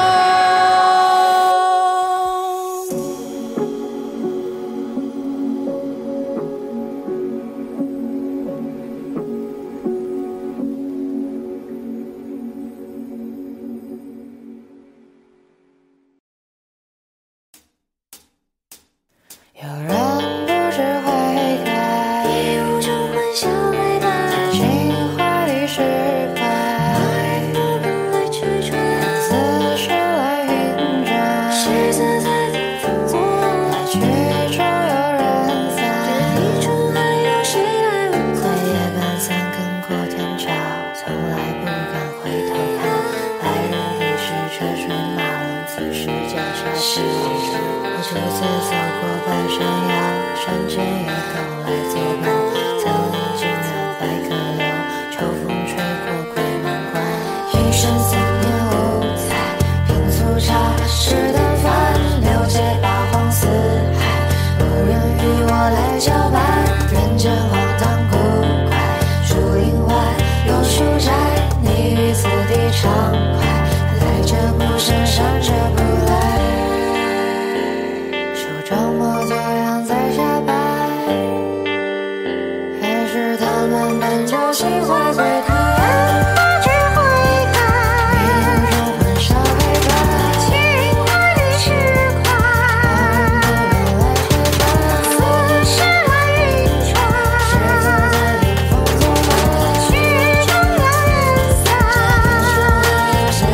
有人不知悔改，一无中欢笑泪满，情怀里释怀，爱不敢来去穿，似是来运转，谁自在顶风作案，来去中有人散，这一程还有谁来问在夜半三更过天桥，从来不敢回头看，来日已是车水马龙，此时脚下是我独自走过半山腰，山间野狗来作伴，层林尽染白鸽流，秋风吹过鬼门关，一生思念五彩，品粗茶，试淡饭，六界八荒四海，无人与我来交伴，人间荒唐古怪，树林外有书斋，你于此地畅快，来者不善，善者不来，手中莫作样在下拜，还是他们本就心怀鬼胎，不知悔改，迷雾中欢笑悲哀，情怀里释怀，爱人不敢来去转，似是来运船，谁自在顶风作伴，来去中有人散，这天生还有谁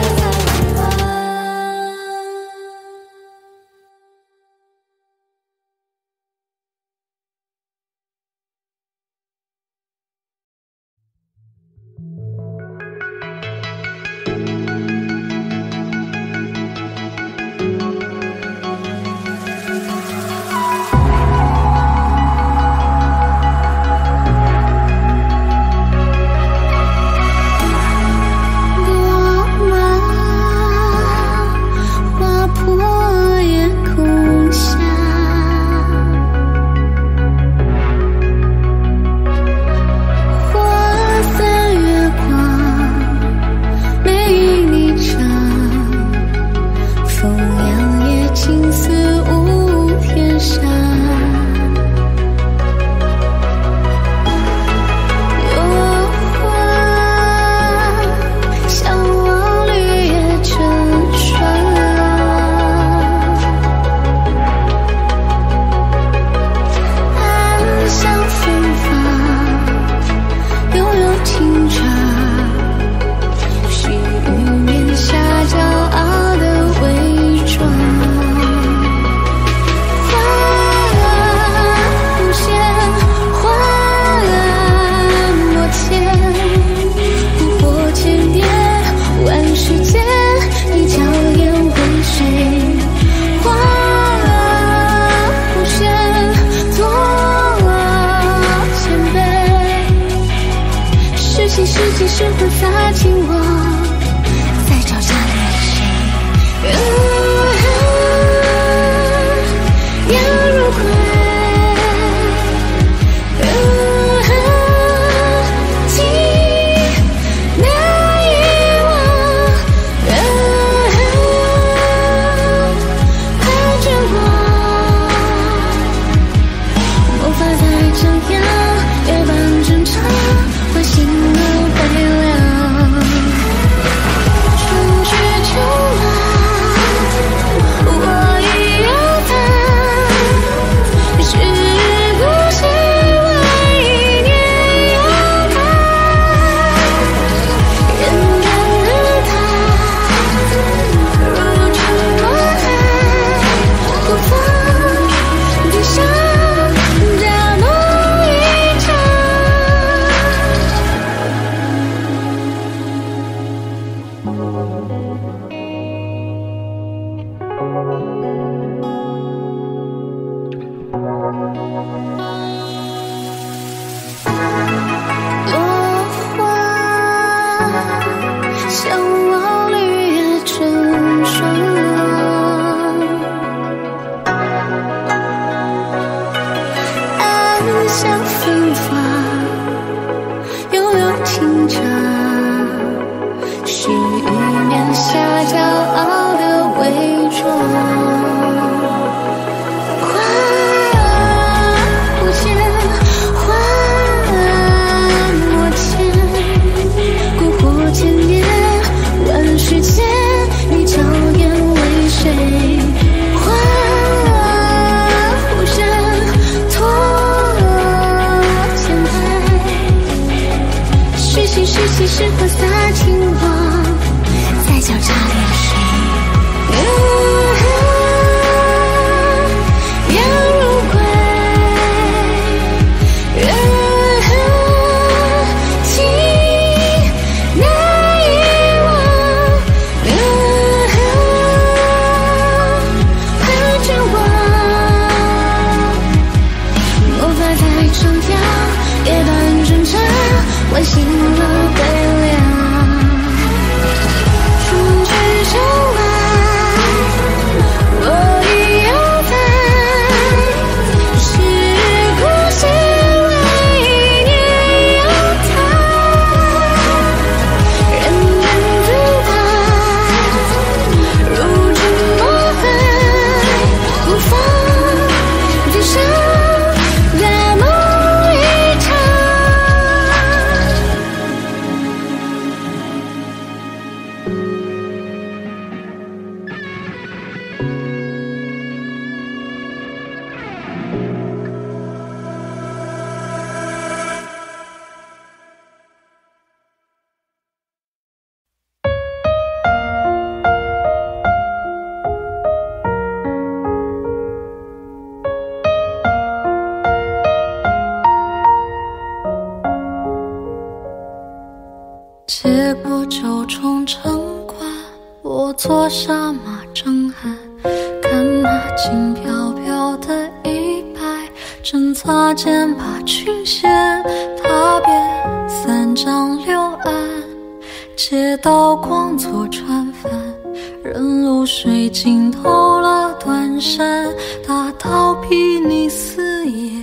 结果九重城关，我坐下马正酣，看那轻飘飘的衣摆，正擦肩把裙掀，踏遍三江六岸，街道光作船帆，任露水浸透了断山，大道睥睨四野。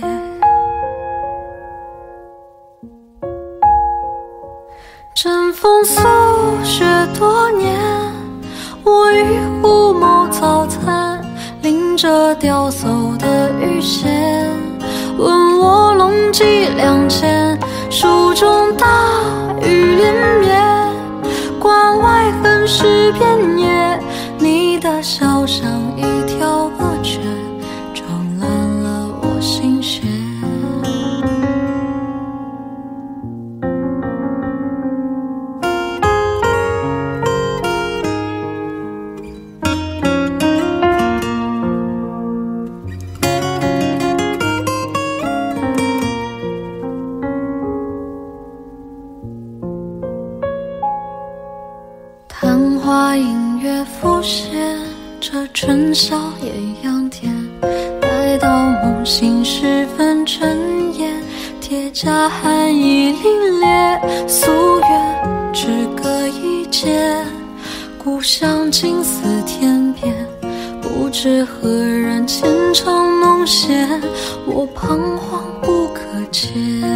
针锋素雪多年，我与胡谋早餐，拎着钓叟的鱼线，问我龙几两钱，书中大雨连绵，关外横尸遍野，你的笑像一条恶犬，撞烂了我心弦。昙花映月浮现，这春宵艳阳天，待到梦醒时分睁眼，铁甲寒意凛冽，夙愿只隔一剑，故乡近似天边，不知何人牵肠弄弦，我彷徨不可解。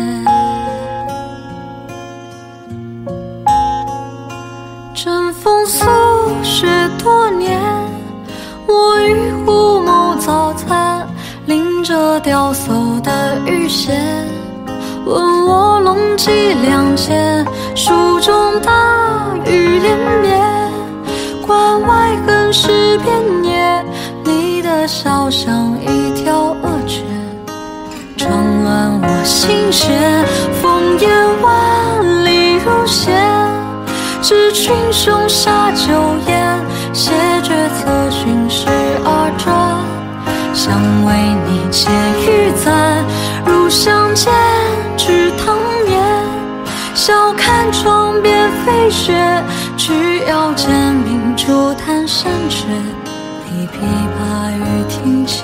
针锋素雪多年，我与胡谋早餐，拎着钓叟的鱼线，问我龙几两钱，书中大雨连绵，关外横尸遍野，你的笑像一条恶犬，撞乱我心弦，烽烟万里如线，知群雄下酒宴，谢绝策寻十二转，想为你解玉簪，如相见知汤面，笑看窗边飞雪，去要见明珠弹山雀，立琵琶于庭前。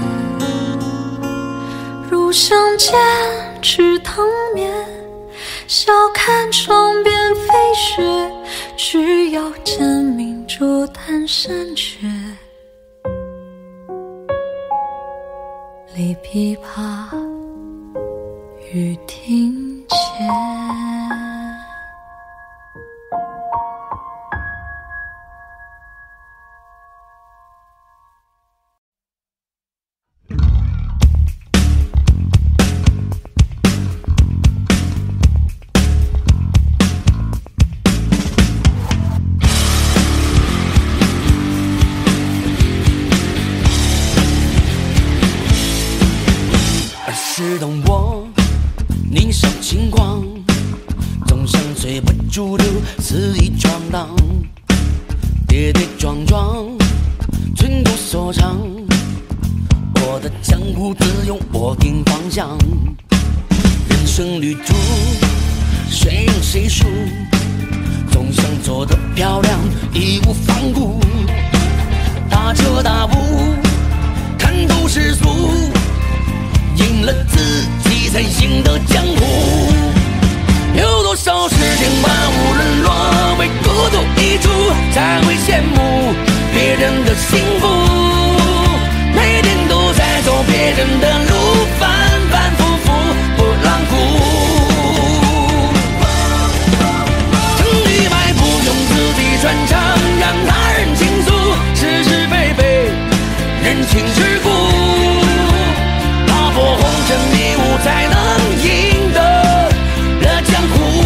入巷间，吃汤面，笑看窗边飞雪。只要见明珠弹山雀，立琵琶于庭前。 是当我年少轻狂，总想随波逐流，肆意闯荡，跌跌撞撞，寸土所长。我的江湖自有我定方向，人生旅途谁赢谁输，总想做得漂亮，义无反顾，大彻大悟，看透世俗。赢了自己，才赢得江湖。有多少世间万物沦落，为孤独一注，才会羡慕别人的幸福。每天都在走别人的路，反反复复不让步。成与败不用自己传唱，让他人倾诉是是非非，人情世故。破红尘迷雾，才能赢得了江湖。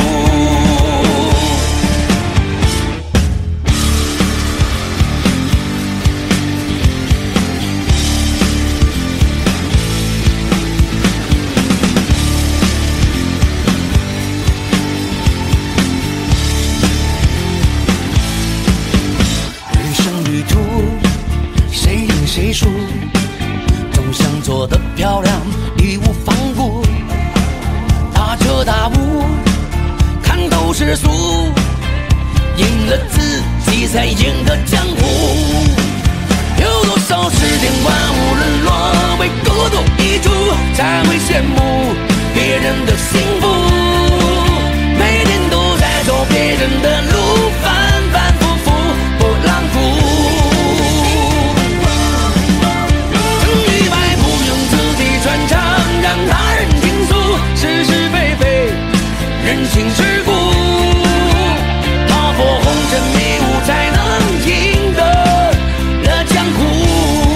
人生旅途，谁赢谁输？想做得漂亮，义无反顾，大彻大悟，看透世俗，赢了自己，才赢得江湖。有多少世间万物沦落，为孤独一注，才会羡慕别人的幸福。每天都在走别人的路，反反复复不让步。传唱，让他人倾诉是是非非，人情世故。踏破红尘迷雾，才能赢得了江湖。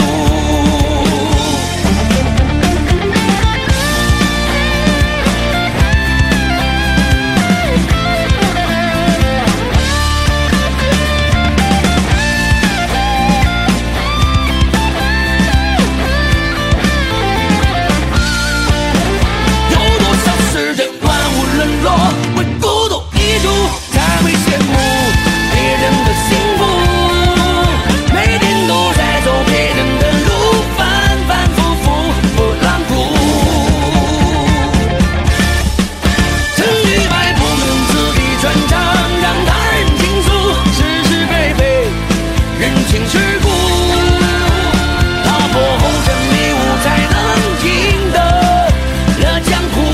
为孤独一注，才会羡慕别人的幸福。每天都在走别人的路，反反复复不让步。成与败不用自己传唱，让他人倾诉是是非非，人情世故。踏破红尘迷雾，才能赢得了江湖。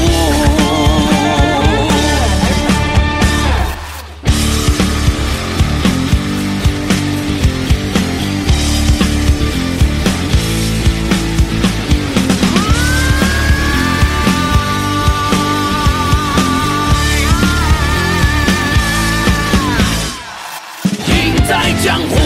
江湖。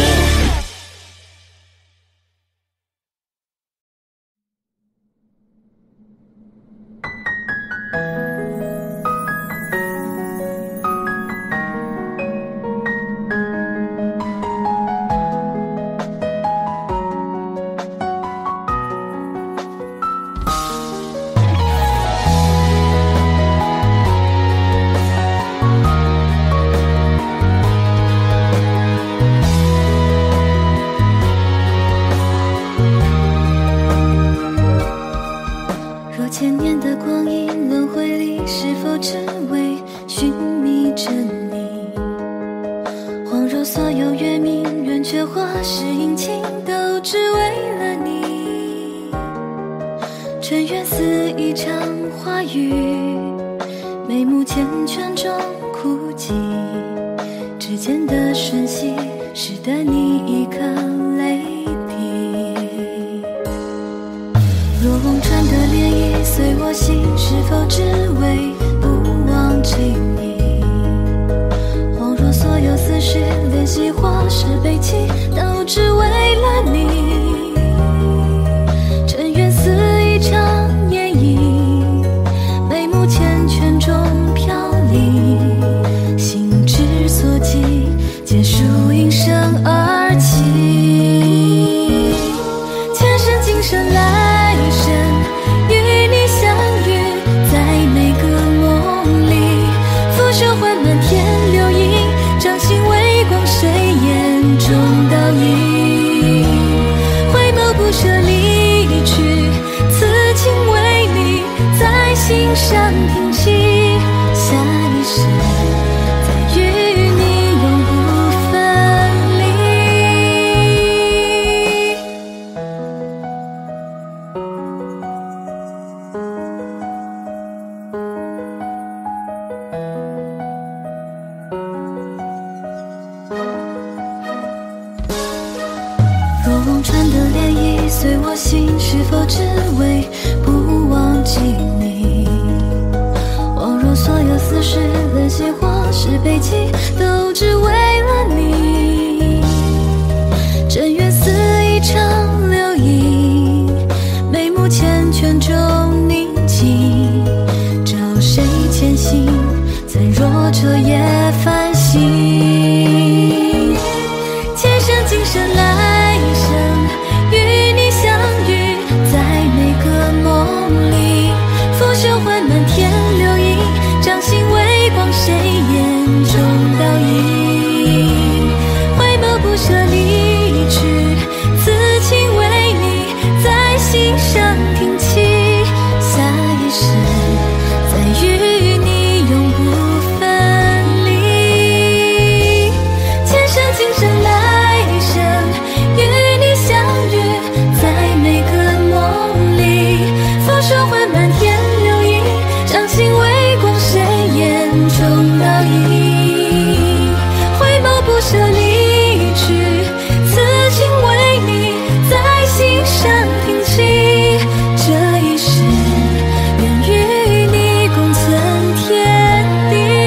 若所有月明圆缺或是阴晴，都只为了你。尘缘似一场花雨，眉目缱绻中哭泣。指尖的瞬息，使得你一颗泪滴。若望穿的涟漪随我行，是否只为不忘记你？恍若所有思绪、怜惜或是悲戚，都只为了你。尘缘似一场烟影，眉目缱绻中飘零。心之所寄，皆属应声而起。前生今生来生，与你相遇在每个梦里。拂袖换满天流萤，掌心微光，谁眼中倒影。回眸不舍离去，此情为你在心上停息。下一世再与你永不分离。若望穿的涟漪随我行，是否只为不忘记你？恍若所有思绪、怜惜或是悲戚，都只为了你。尘缘似一场流萤，眉目缱绻中宁静。找谁前行，怎若彻夜繁星？前生今生来生，与你相遇在每个梦里。拂袖换满天流萤，掌心微光，谁眼中倒影。回眸不舍离去，此情为你在心上停栖。下一世再与你永不分离。前生今生来生，与你相遇在每个梦里。拂袖换满天流萤，掌心微光，谁眼中倒影。回眸不舍离去，此情为你在心上停栖。这一世愿与你共存天地。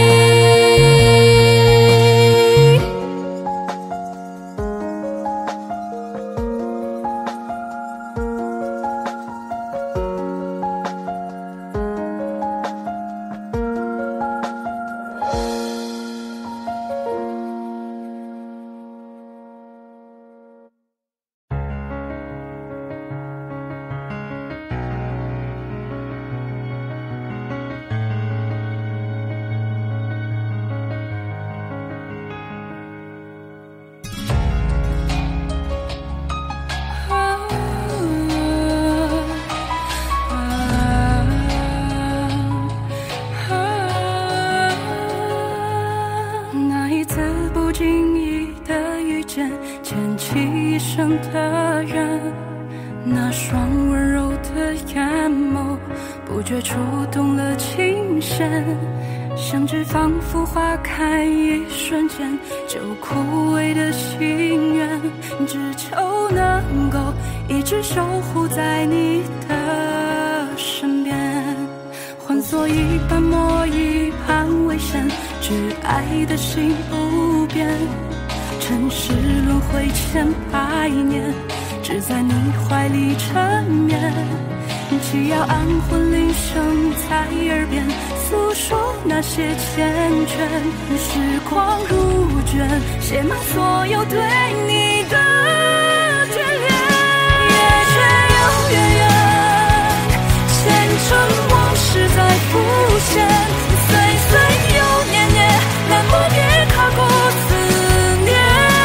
那一次不经意的遇见，牵起一生的人，那双温柔的眼眸，不觉触动了琴弦。相知仿佛花开一瞬间，就枯萎的心愿，只求能够一直守护在你的身边。换作一半墨一半危险，挚爱的心不变。尘世轮回千百年，只在你怀里沉眠。既要安魂铃声在耳边，诉说那些缱绻。时光如卷，写满所有对你的眷恋。越却又越远，前尘往事在浮现。岁岁又年年，难磨别刻骨思念。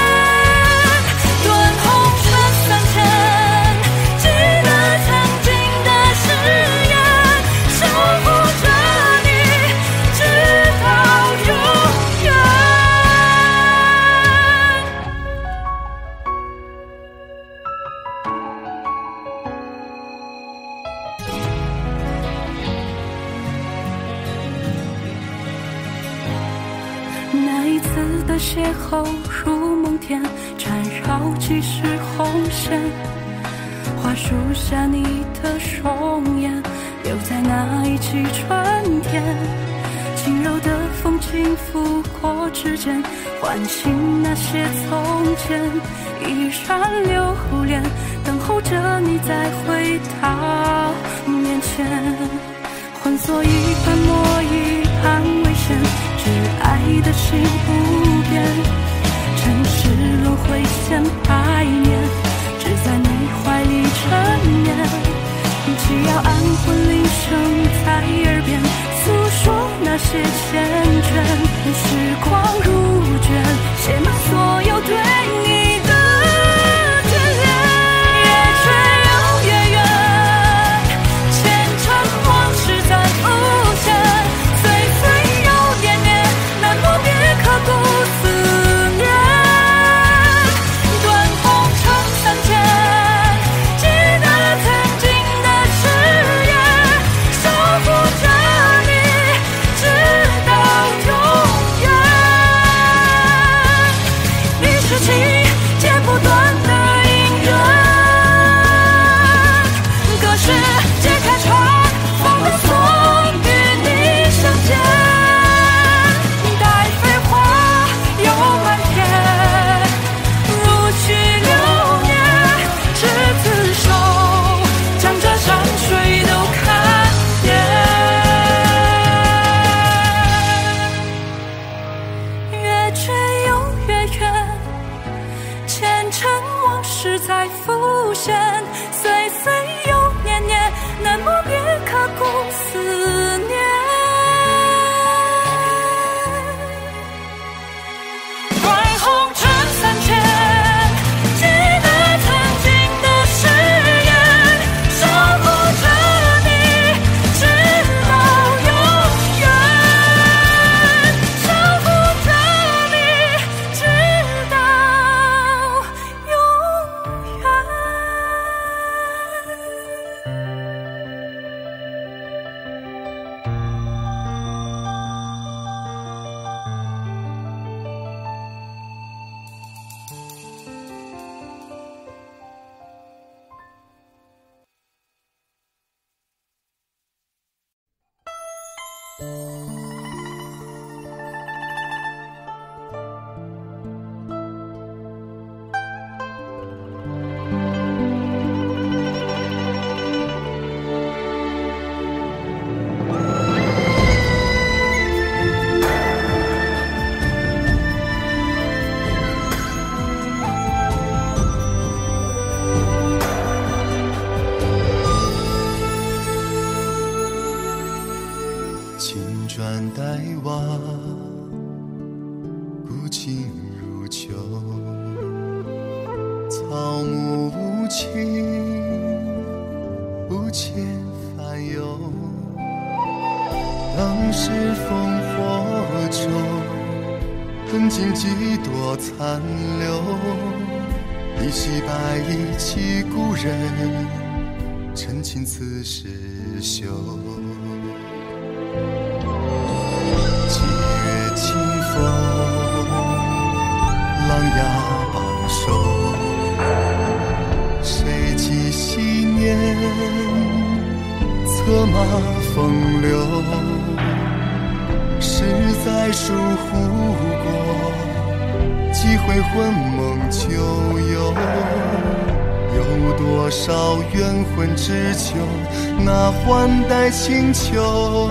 断红尘三千，记得曾经的誓言，守护着你直到永远。 邂逅如梦田，缠绕几时红线。花树下你的容颜，留在那一季春天。轻柔的风轻拂过指尖，唤醒那些从前。依然留恋，等候着你再回到面前。换作一半墨一半危险，只爱的心不变。尘世轮回千百年，只在你怀里沉眠。只要安魂铃声在耳边，诉说那些缱绻。时光如卷，写满所有对你的眷恋。越追又越远，前尘往事在浮现。岁岁又年年，难磨别刻骨思念。断红尘三千，记得曾经的誓言，守护着你，直到永远。你是情剪不断的姻缘，隔世解开长风的锁，与你相见。待飞花又满天，如去流年，执子手，将这山水都看遍。越追又越远，前尘往事在浮现。岁岁又年年，难磨别刻骨思念。断红尘三千，记得曾经的誓言，守护着你，直到永远。守护着你，直到永远。 青砖黛瓦，古今如旧。草木无情，无且烦忧。当时烽火中，痕迹几多残留。一袭白衣起故人，陈情此事休。七月清风，琅琊榜首。谁寄昔年，策马风流。十载疏忽过，几回魂梦旧游。有多少冤魂只求那换代清秋？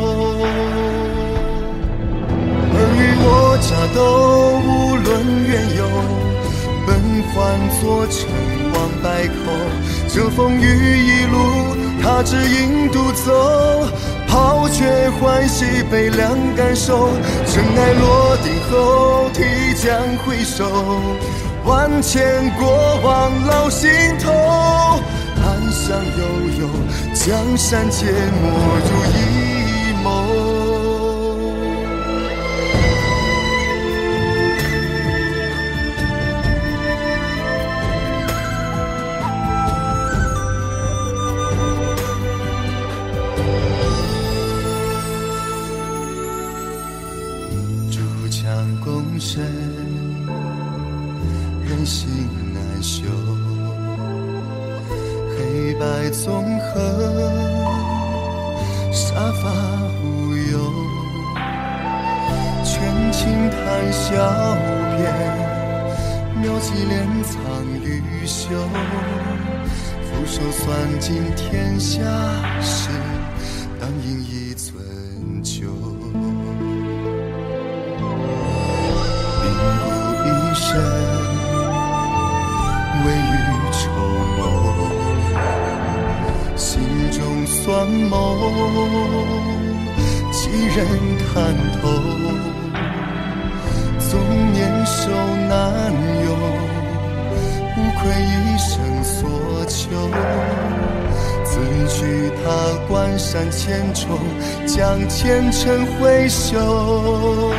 尔虞我诈都无论缘由，本换作尘往百口。这风雨一路，他只引独走，抛却欢喜悲凉感受。尘埃落定后，提将回首，万千过往老心头。暗香悠悠，江山皆没入一眸。共身心难休。黑白综合，沙发无忧，全情谈笑边，妙计连藏于袖。俯首算尽天下事，当饮一樽酒。凝固一生，未雨绸缪。心中酸谋，几人看透？纵年寿难有，无愧一生所求。自衢踏关山千重，将前尘挥袖。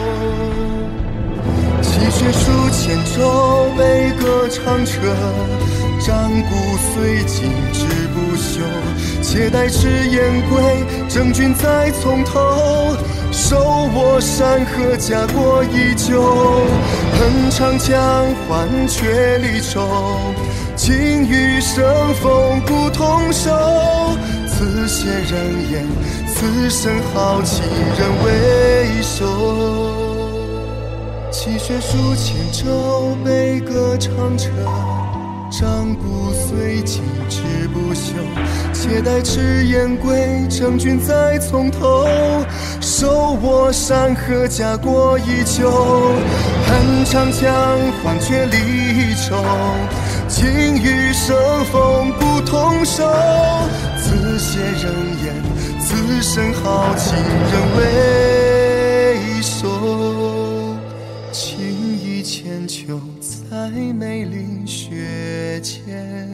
泣血书千轴，悲歌长彻。战骨虽尽志不休，且待赤焰归，征军再从头。手握山河，家国依旧。恨长江换却离愁，情与生风骨同守。此血人言，此生豪情人为首。泣血书千轴，悲歌长彻。战骨虽尽志不休，且待赤焰归，征军再从头。手握山河，家国依旧。恨长江换却离愁，情与生风骨同守。此血人言，此生豪情人为首。情义千秋，在梅林雪间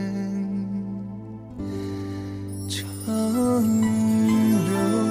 长流。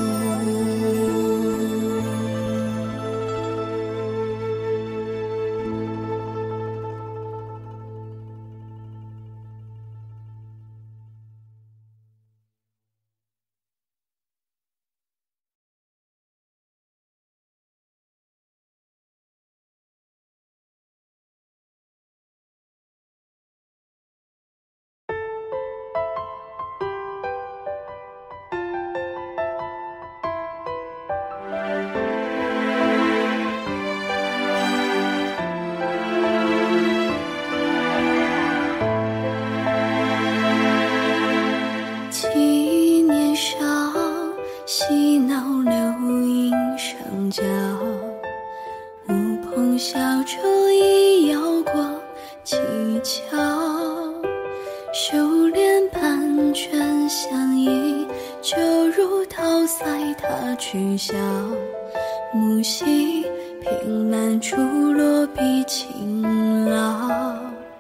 取笑木兮凭栏处落笔轻劳。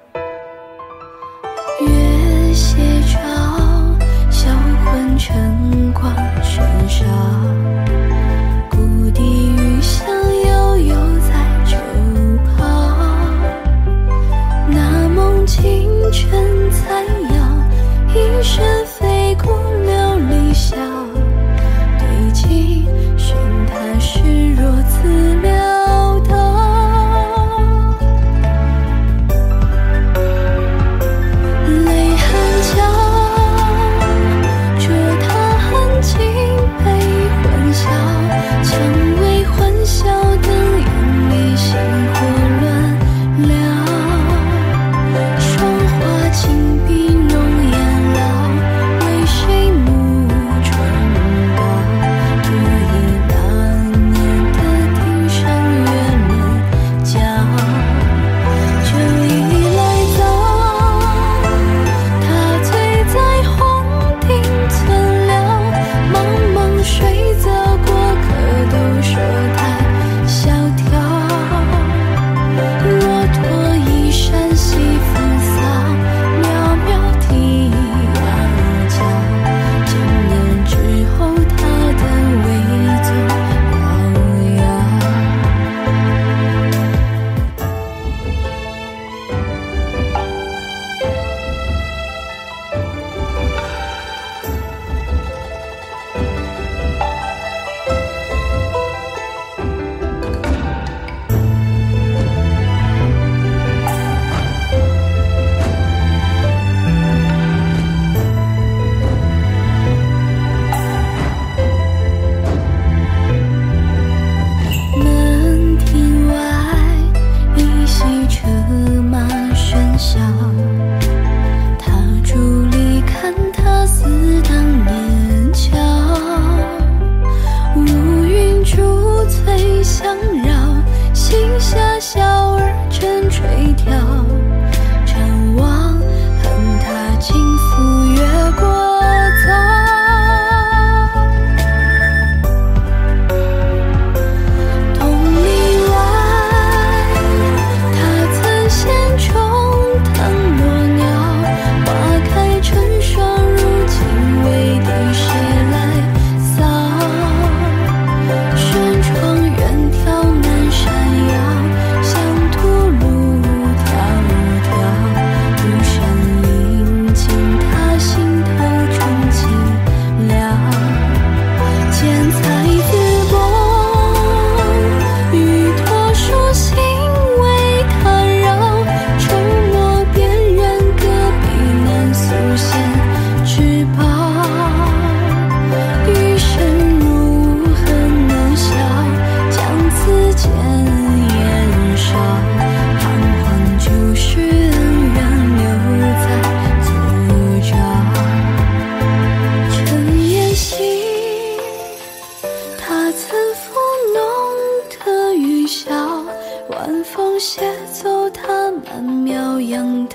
月斜照，销魂晨光深烧。故地余香悠悠在周抛。那梦清晨残摇，一身飞过琉璃晓。寻他时若自潦倒，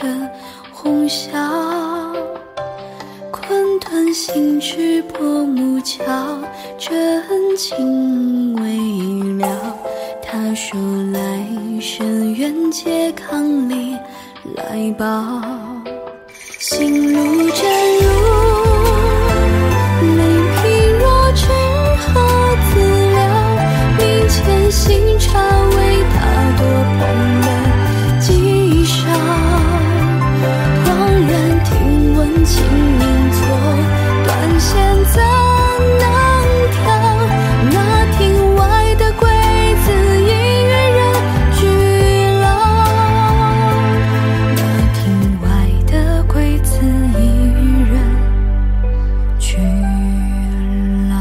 的红霞，困顿行至薄暮桥，真情未了。他说来生愿解康里来报，心如真如，灵疲若知何自了？明前新茶为他多捧了几勺，恍然听闻清明作，断弦怎能调？那庭外的桂子已与人俱老，那庭外的桂子已与人俱老。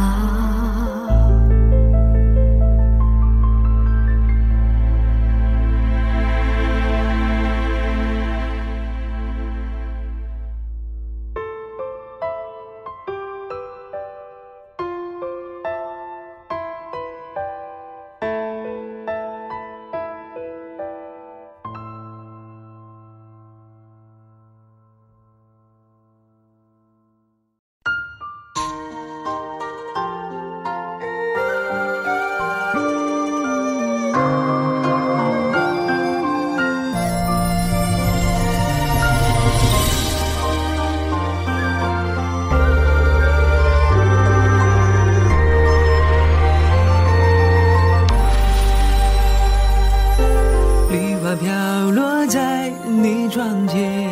梨花飘落在你窗前，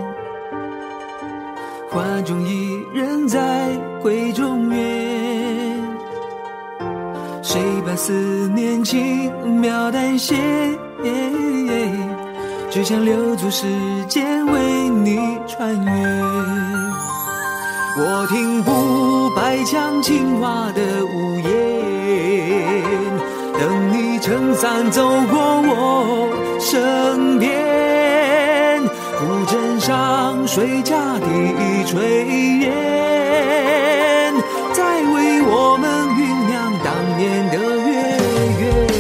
画中一人在闺中月，谁把思念轻描淡写，只想留住时间为你穿越。我听不白墙青瓦的屋檐，等你撑伞走过我身边，古镇上水架地炊烟，在为我们酝酿当年的月圆。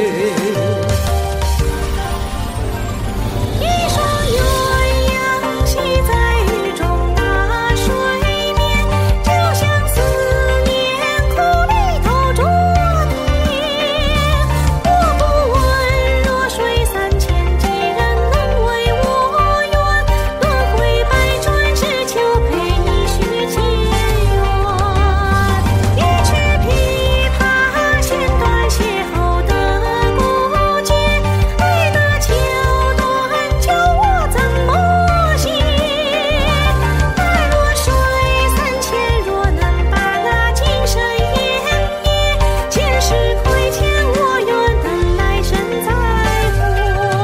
一双鸳鸯戏在雨中打水面，就像思念苦里透着甜。我不问弱水三千，几人能为我愿？轮回百转，只求陪你续前缘。一曲琵琶弦断邂逅的孤绝，爱的桥段叫我怎么写？爱若水三千，若能把今生湮灭，前世亏欠我愿等来生再还。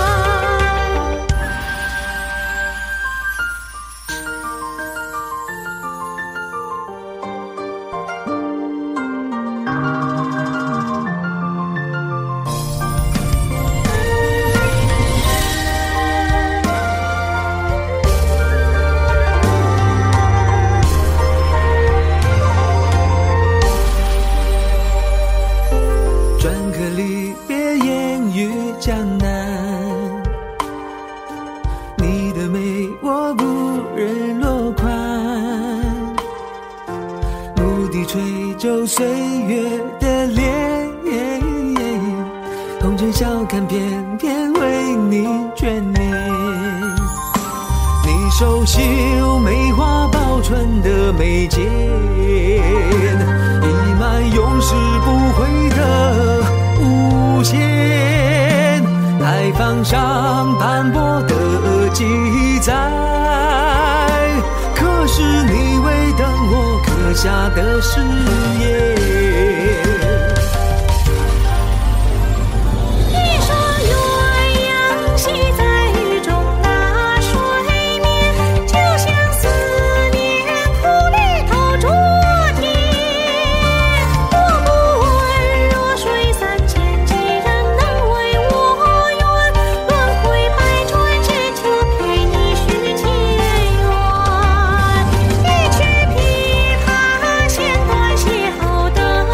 专科离别烟雨江南，你的美我不忍落款，牧笛吹皱岁月的脸，红尘笑看偏偏为你眷恋。你手绣梅花报春的眉间，溢满永世不悔的无限，牌坊上斑驳的记载，可是你为等我刻下的誓言。 一双鸳鸯戏在雨中打水面，就像思念苦里透着甜。我不问弱水三千，几人能为我愿？轮回百转，只求陪你续前缘。一曲琵琶弦断邂逅的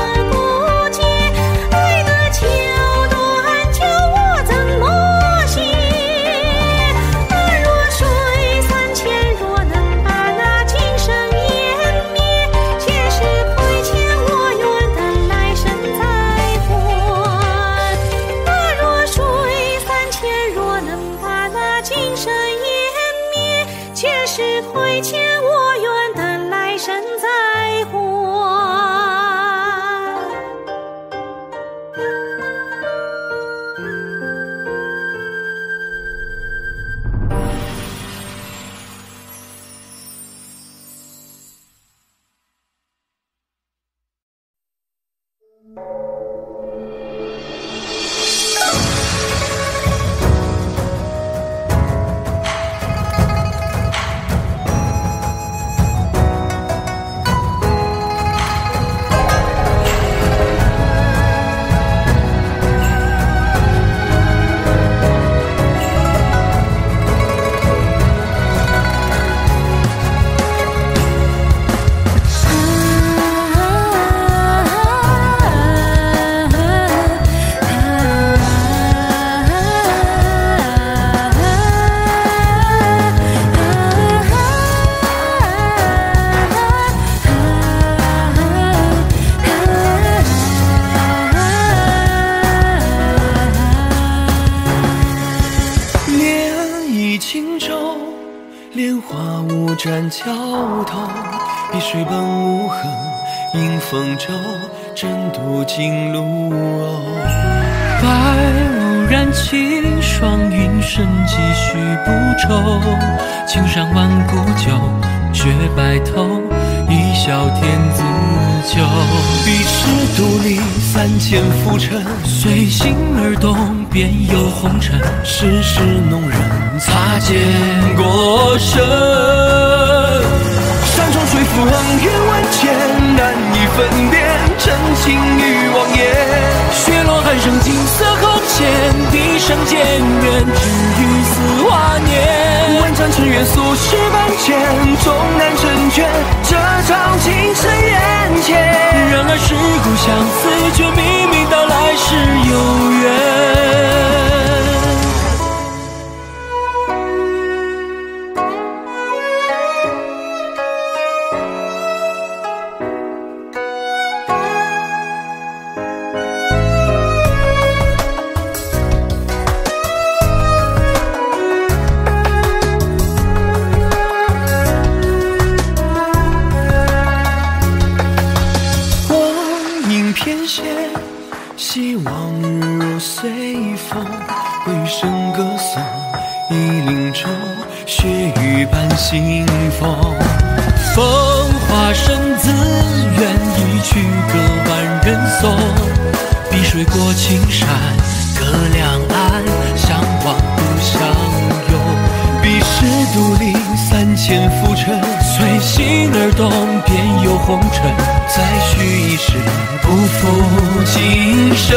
忆轻舟，莲花无沾桥头，碧水奔无痕，迎风舟，争渡金路鸥。 白雾燃起双云深，几许不愁。青山万古酒，绝白头，一笑天自救。 彼时独立三千浮沉， 随心而动，便有红尘。 世事弄人， 擦肩过身。 山重水复恩怨万千，难以分辨真情与妄言。 雪落寒声景色后前，笛声渐远，只余似华年。 万丈尘缘俗世万千，终难成全这场情深缘浅。 然而世故相似，却明明到来时有缘。 希望日如随风，回声歌颂一林舟，血雨伴新风。 风华生自远，一曲歌万人颂。碧水过青山，隔两岸，相望不相拥。 彼时独立三千浮沉， 随心而动，便有红尘。 再续一世，不负今生。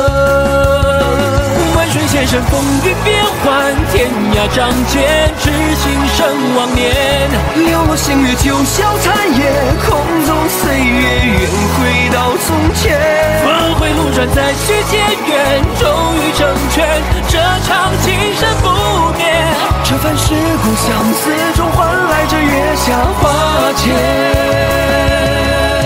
万水千山，风云变幻，天涯仗剑，知情深忘年。 流落星月，九霄残夜，空中岁月，愿回到从前。 峰回路转，再续结缘，终于成全这场情深不灭。 这番世故相思中，换来这月下花间。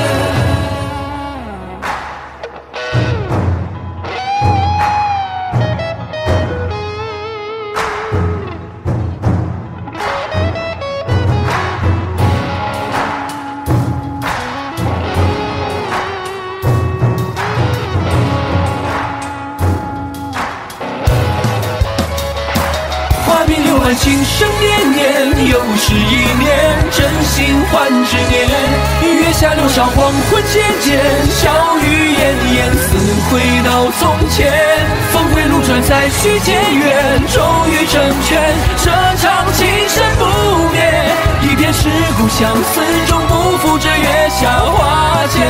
情深年年，又是一年，真心换执念。月下流沙，黄昏渐渐，笑语奄奄，似回到从前。峰回路转，再续结缘，终于成全这场情深不灭。一片世故相思中，不负这月下花间。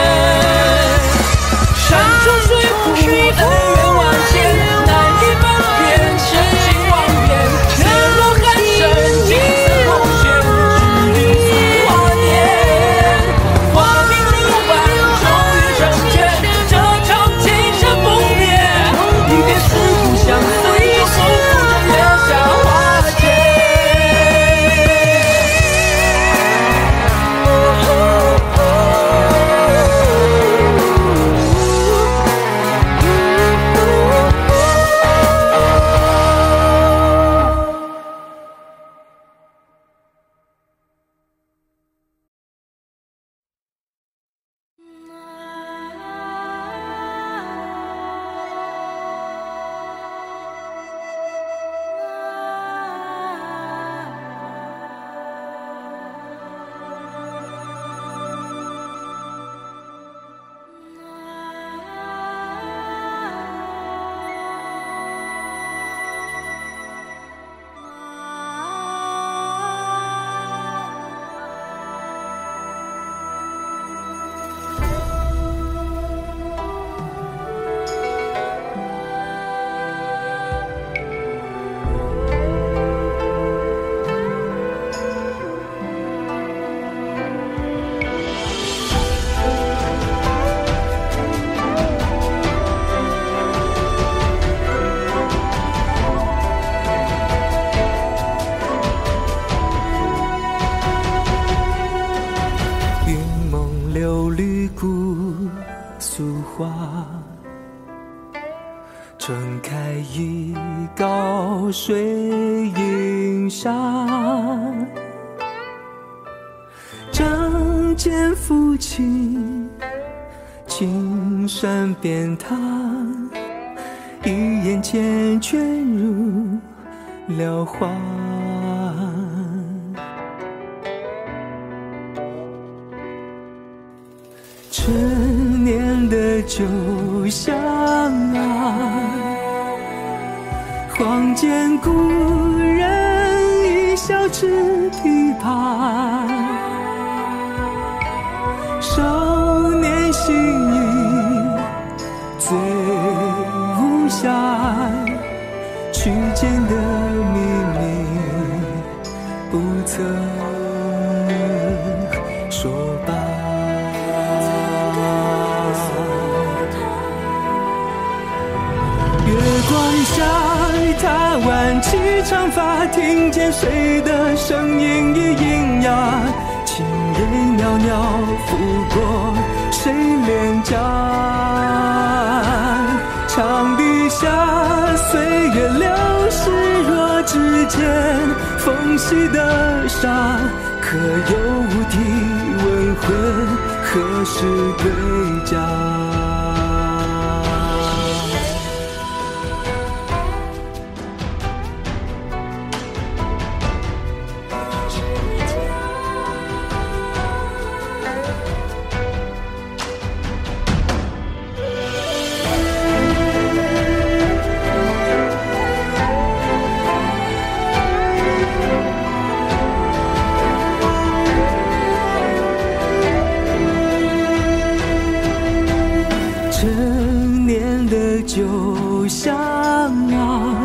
山重水复恩怨万千，难以分辨真情妄言。 春开一高水一青纱，仗剑抚琴，青山遍踏，一眼间卷入了花。陈年的酒香啊，荒间故人一笑持琵琶，少年心意醉无暇，曲间的秘密不曾说罢。月光下，他挽起长发，听见谁的声音已喑哑，轻烟袅袅拂过谁脸颊，长笛下岁月流逝，若指尖缝隙的纱，可有无体问魂何时归家。陈年的酒香啊，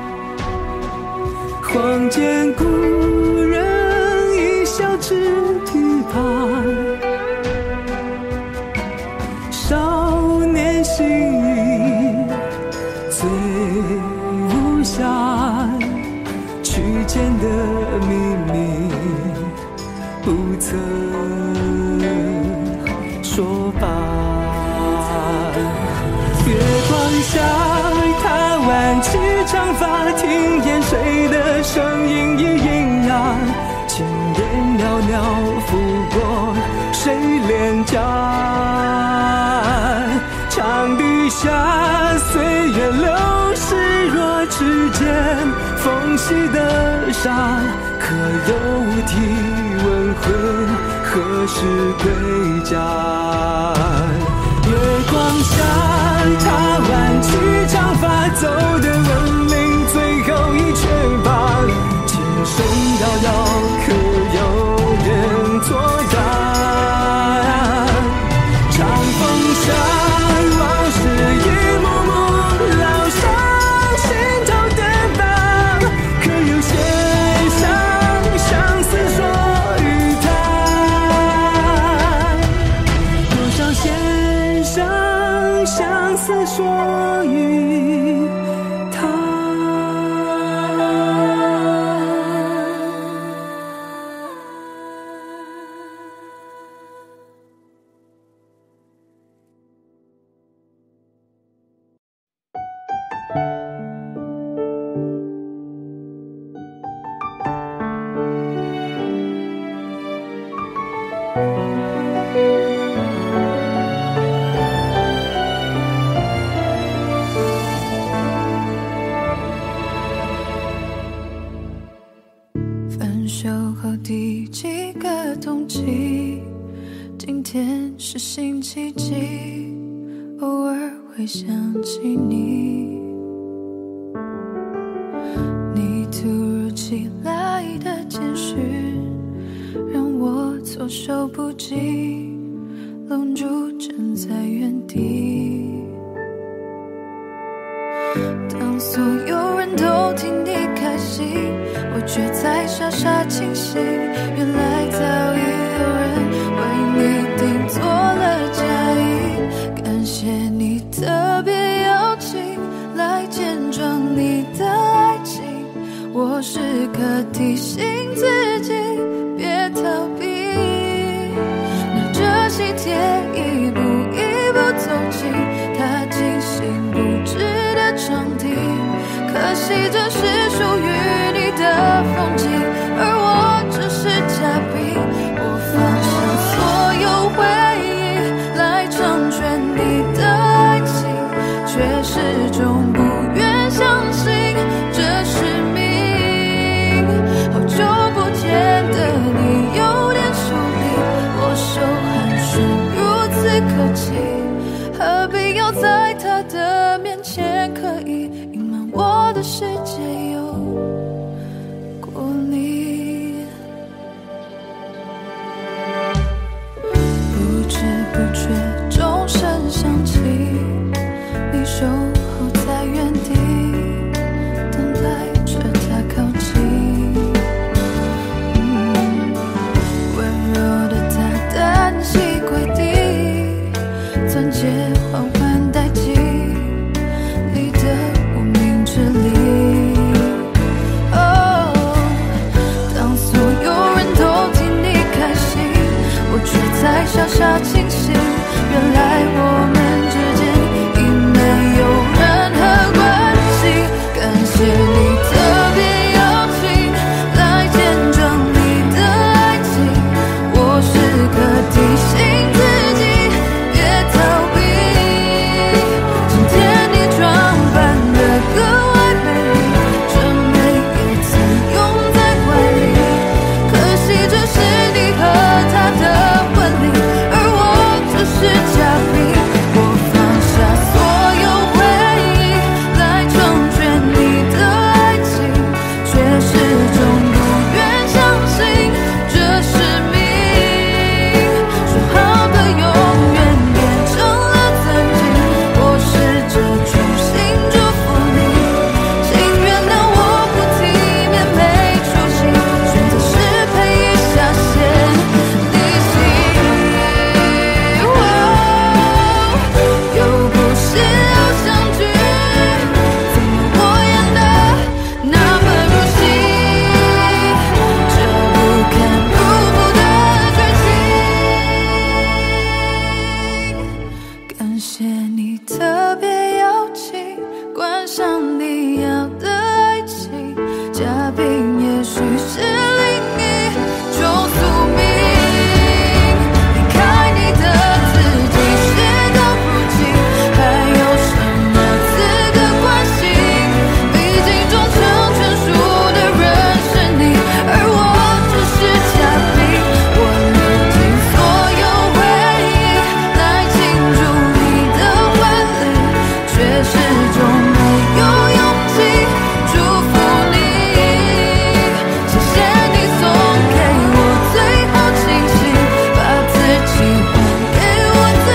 荒间故人一笑持琵琶，少年心意醉无暇，曲间的秘密不曾说罢。月光下，他挽起长发，听见谁的声音已喑哑，轻烟袅袅拂过谁脸颊，长笛下岁月流逝，若指尖缝隙的纱，可有无体问魂何时归家。月光下，他挽起长发，走得文明最后一阙吧，琴声遥遥，可有人作答？长风下，往事一幕幕烙上心头的疤，可有写上相思说与他？多少线上相思说与他。 分手后第几个冬季，今天是星期几，偶尔会想起你。你突如其来的简讯，让我措手不及，愣住站在原地。当所有人都替你开心，我却在傻傻清醒，原来早已有人为你订做了嫁衣。感谢你特别邀请来见证你的爱情，我时刻提醒自己别逃避，拿着喜帖一步一步走进他精心布置的场地，可惜这是属于你的风景。 也许是另一种宿命。离开你的自己，事到如今，还有什么资格关心？毕竟终成全数的人是你，而我只是嘉宾。我留尽所有回忆来庆祝你的婚礼，却始终没有勇气祝福你。谢谢你送给我最后清醒，把自己还给我自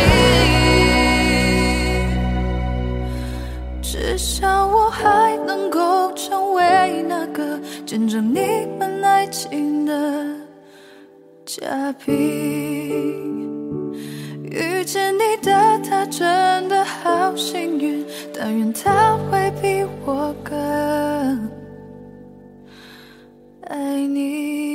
己。至少我还能够成为那个见证你们爱情的嘉宾。遇见你的他真的好幸运，但愿他会比我更爱你。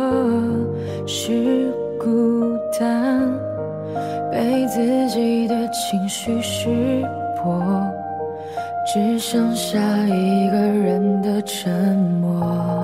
是孤单，被自己的情绪识破，只剩下一个人的沉默。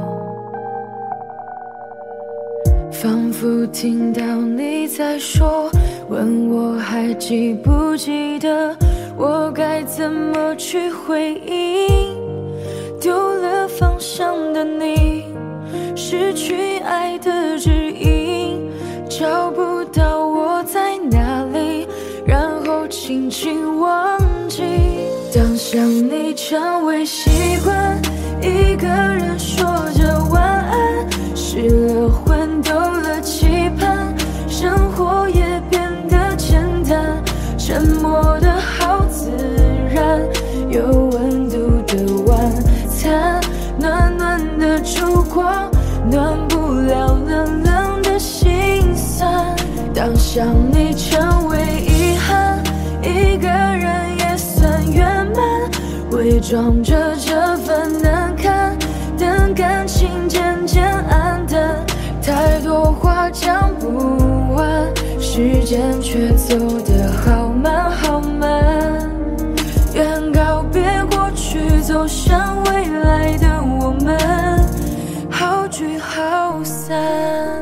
仿佛听到你在说，问我还记不记得，我该怎么去回应？丢了方向的你，失去爱的指引，找不到我在哪里，然后轻轻忘记。当想你成为习惯，一个人说着晚安，失了魂，丢了期盼，生活也变得简单，沉默的好自然，有温度的晚餐，暖暖的烛光，暖不了冷冷的心酸。当想你成为遗憾，一个人也算圆满，伪装着这份难堪，等感情渐渐暗淡，太多话讲不完，时间却走得好慢好慢。愿告别过去，走向未来的我们，好聚好散。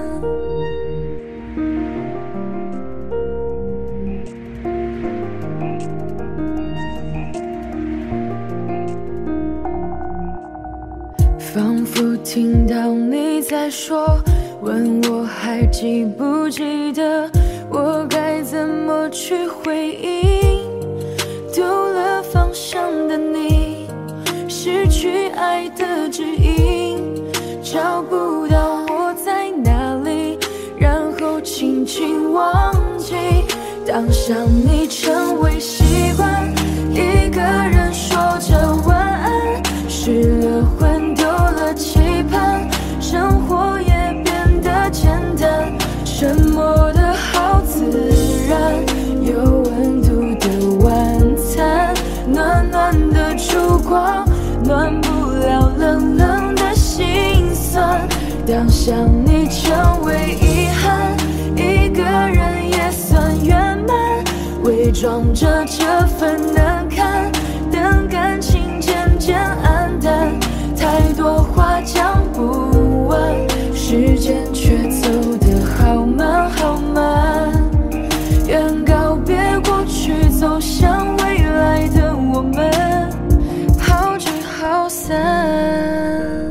仿佛听到你在说，问我还记不记得，我该怎么去回应？丢了方向的你，失去爱的指引，找不到我在哪里，然后轻轻忘记。当想你成为习惯，一个人说着晚安，失了魂，丢了期盼，生活也变得简单，沉默的好自然，有温度的晚餐，暖暖的烛光，暖不了冷冷的心酸。当想你成为遗憾，一个人也算圆满，伪装着这份难堪，等感情渐渐暗淡，太多话讲不完，时间却走得好慢好慢。愿告别过去，走向未来的我们，好聚好散。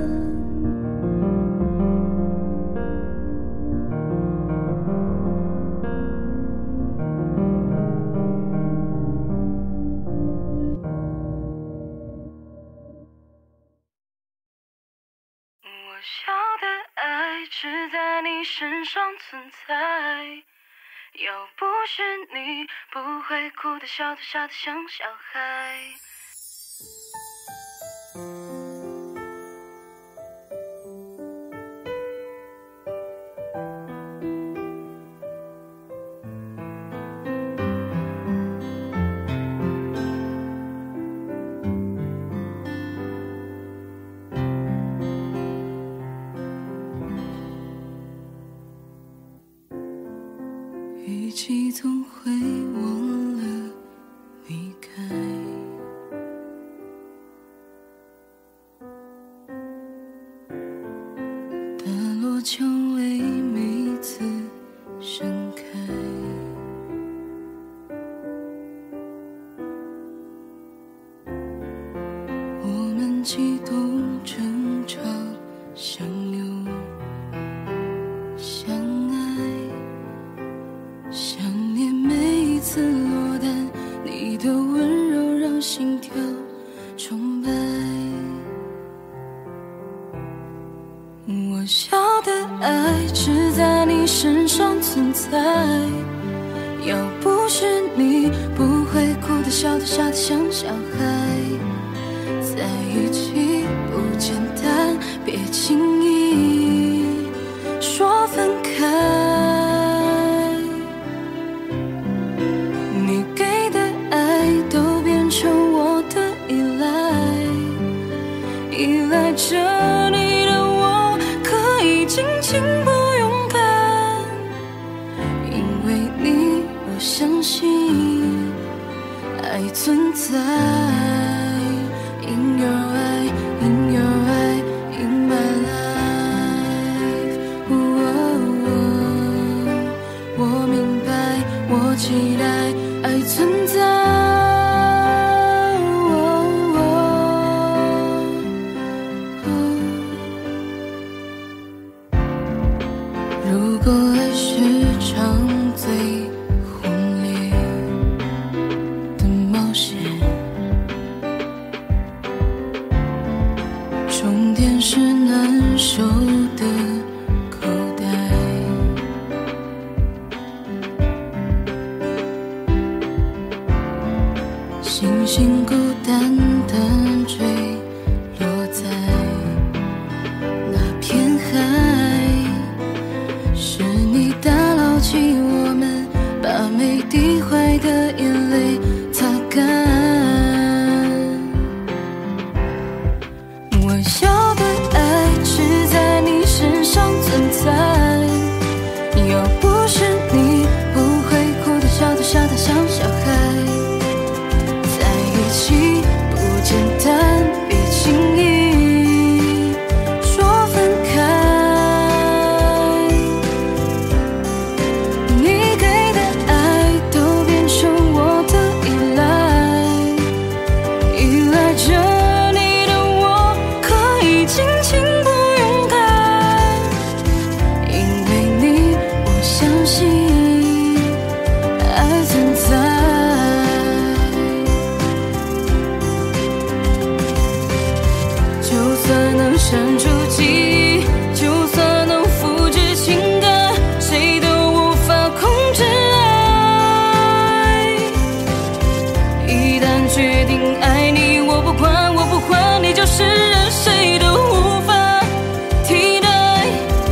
我晓得爱只在你身上存在，要不是你，不会哭得笑得傻得像小孩。 语气总会忘了离开，大落蔷薇每次盛开，我们激动争吵相拥相爱，想念每一次落单，你的温柔让心跳崇拜。我晓得爱只在你身上存在，要不是你，不会哭得笑得傻得像小孩。在一起不简单，别轻易说分开。你给的爱都变成我的依赖，依赖着你的我可以尽情不爱存在。In your eye, in your eye, in my life。我明白，我期待，爱存在。如果爱是场最轰烈的冒险，终点是难受的口袋，星星孤单地坠落在那片海，是你打捞起我们，把每滴坏的眼泪擦干。我要的爱只在你身上存在，要不是你不会哭的笑的笑的像小孩，在一起不简单，别轻易说分开。你给的爱都变成我的依赖，依赖着尽情不勇敢，因为你我相信爱存在。就算能删除记忆，就算能复制情感，谁都无法控制爱。一旦决定爱你，我不管我不管，你就是人，谁都无法替代。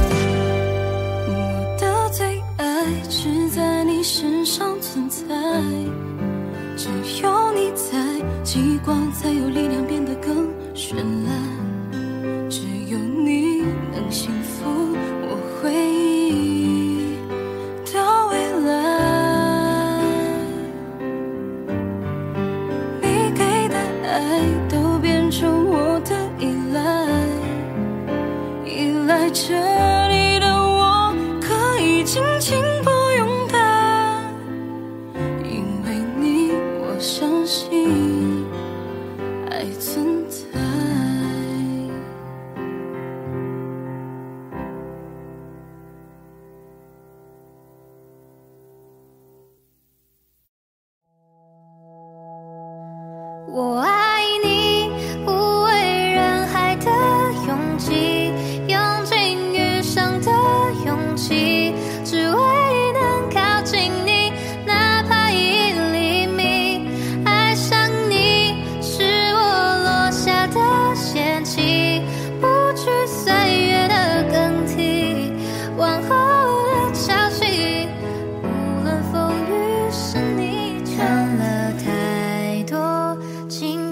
我的最爱只在你身上存在，只有你在，极光才有力量变得更绚烂，只有你能幸福我回忆的未来。你给的爱都变成我的依赖，依赖着你的我可以尽情不勇敢，因为你我相信爱存在。 我爱你，无畏人海的勇气，用尽余生的勇气，只为能靠近你，哪怕一厘米。爱上你是我落下的陷阱，不惧岁月的更替，往后的潮汐，无论风雨是你，看了太多情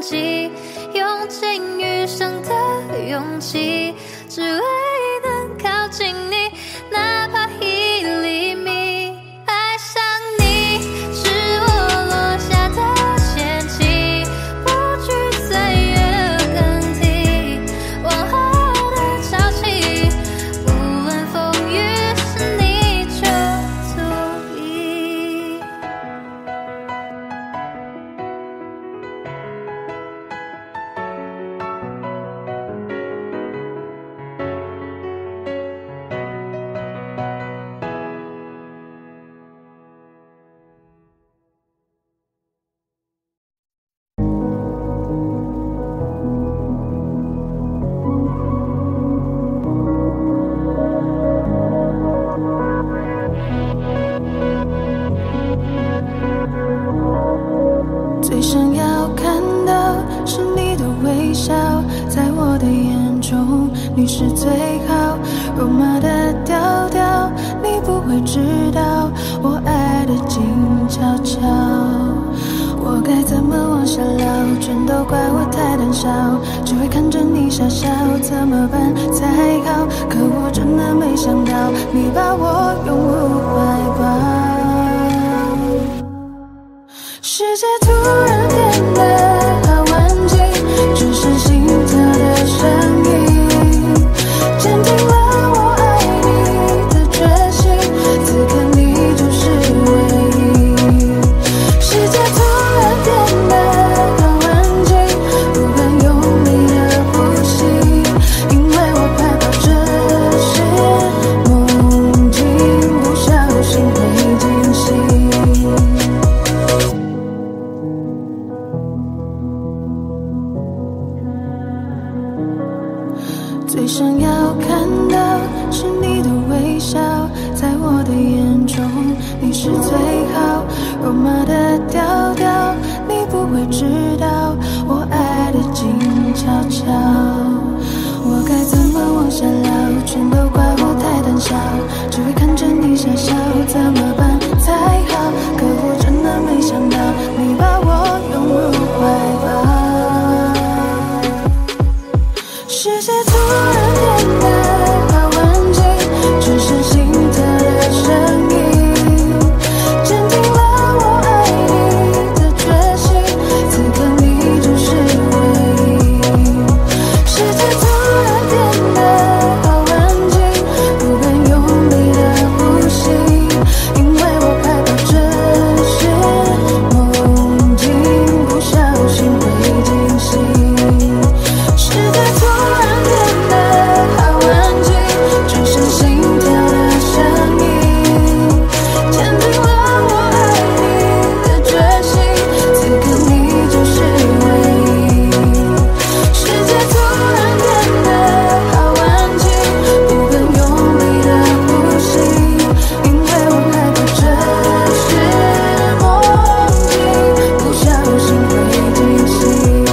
记，用尽余生的勇气，只为能靠近你，哪怕一厘米。爱上你是我落下的陷阱，不惧岁月更替，往后的潮起，无论风雨是你就足矣。 最想要看到是你的微笑，在我的眼中你是最好。肉麻的调调，你不会知道我爱的静悄悄。我该怎么往下聊？全都怪我太胆小，只会看着你傻笑，怎么办才好？可我真的没想到，你把我拥入怀抱。世界突然变得好安静，只剩心跳的声音，坚定了我爱你的决心，此刻你就是唯一。世界突然变得好安静，不敢用力的呼吸，因为我害怕这是梦境，不小心会惊醒。最想要看到是你的微笑，在我的眼中你是最好。肉麻的调调，你不会知道我爱的静悄悄。我该怎么往下聊？全都怪我太胆小，只会看着你傻笑，怎么办才好？可我真的没想到，你把我拥入怀抱。世界突然变得好安静，只剩心跳的声音，坚定了我爱你的决心，此刻你就是唯一。世界突然变得好安静，不敢用力的呼吸，因为我害怕这是梦境，不小心会惊醒。世界突然变得好安静，只剩心跳的声音，坚定了我爱你的决心，此刻你就是唯一。世界突然变得好安静，不敢用力的呼吸，因为我害怕这是梦境，不小心会惊醒。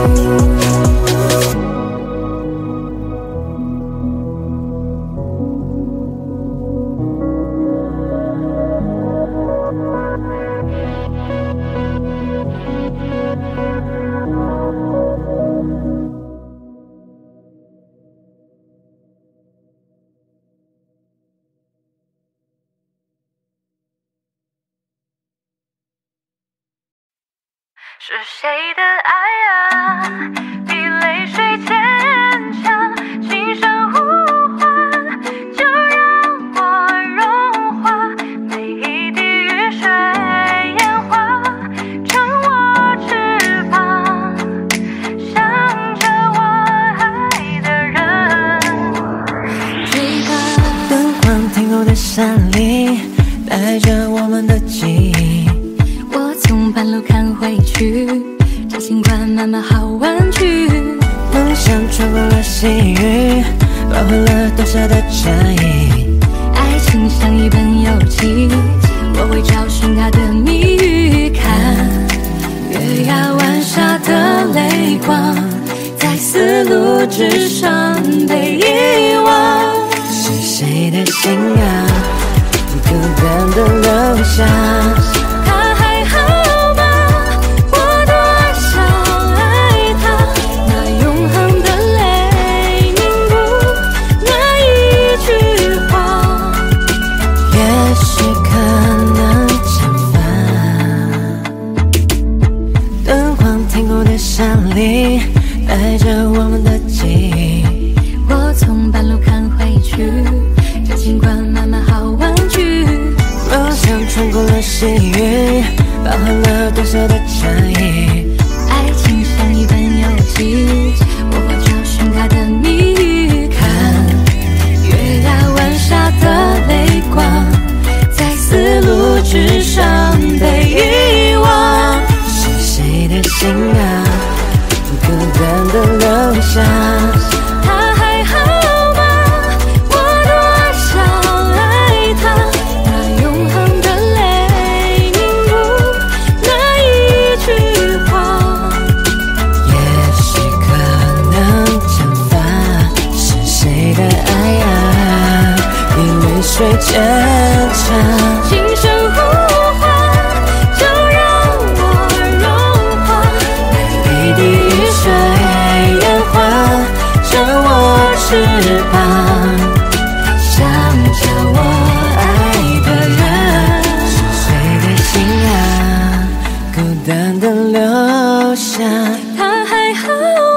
是谁的爱啊，比泪水坚强，轻声呼唤，就让我融化，每一滴雨水烟花，成我翅膀，向着我爱的人追吧。 灯光停留在山里，带着我们的记忆。 我从半路看回去，这尽管满满好玩具。 梦想穿过了细雨，发挥了多少的禅意。 爱情像一本游记，我会找寻它的谜语。看月牙湾下的泪光，在丝路之上被遗忘。 是谁的心啊，孤单的留下。 他还好吗？我多想爱他。 爱着我们的记忆。 我从半路看回去，这尽管慢慢好玩具。 梦想穿过了细雨，包含了多少的禅意。 爱情像一本游记，我会找寻它的谜语。看月牙湾下的泪光，在丝路之上被遗忘。 是谁的心啊，孤单的留下。 他还好吗？我多想爱他。那永恒的泪凝入那一句话。 也许可能蒸发，是谁的爱啊，比泪水坚强。 轻声呼唤，就让我融化。 一滴雨水演化成我翅膀，想着我爱的人。是谁的心啊，孤单的留下。 他还好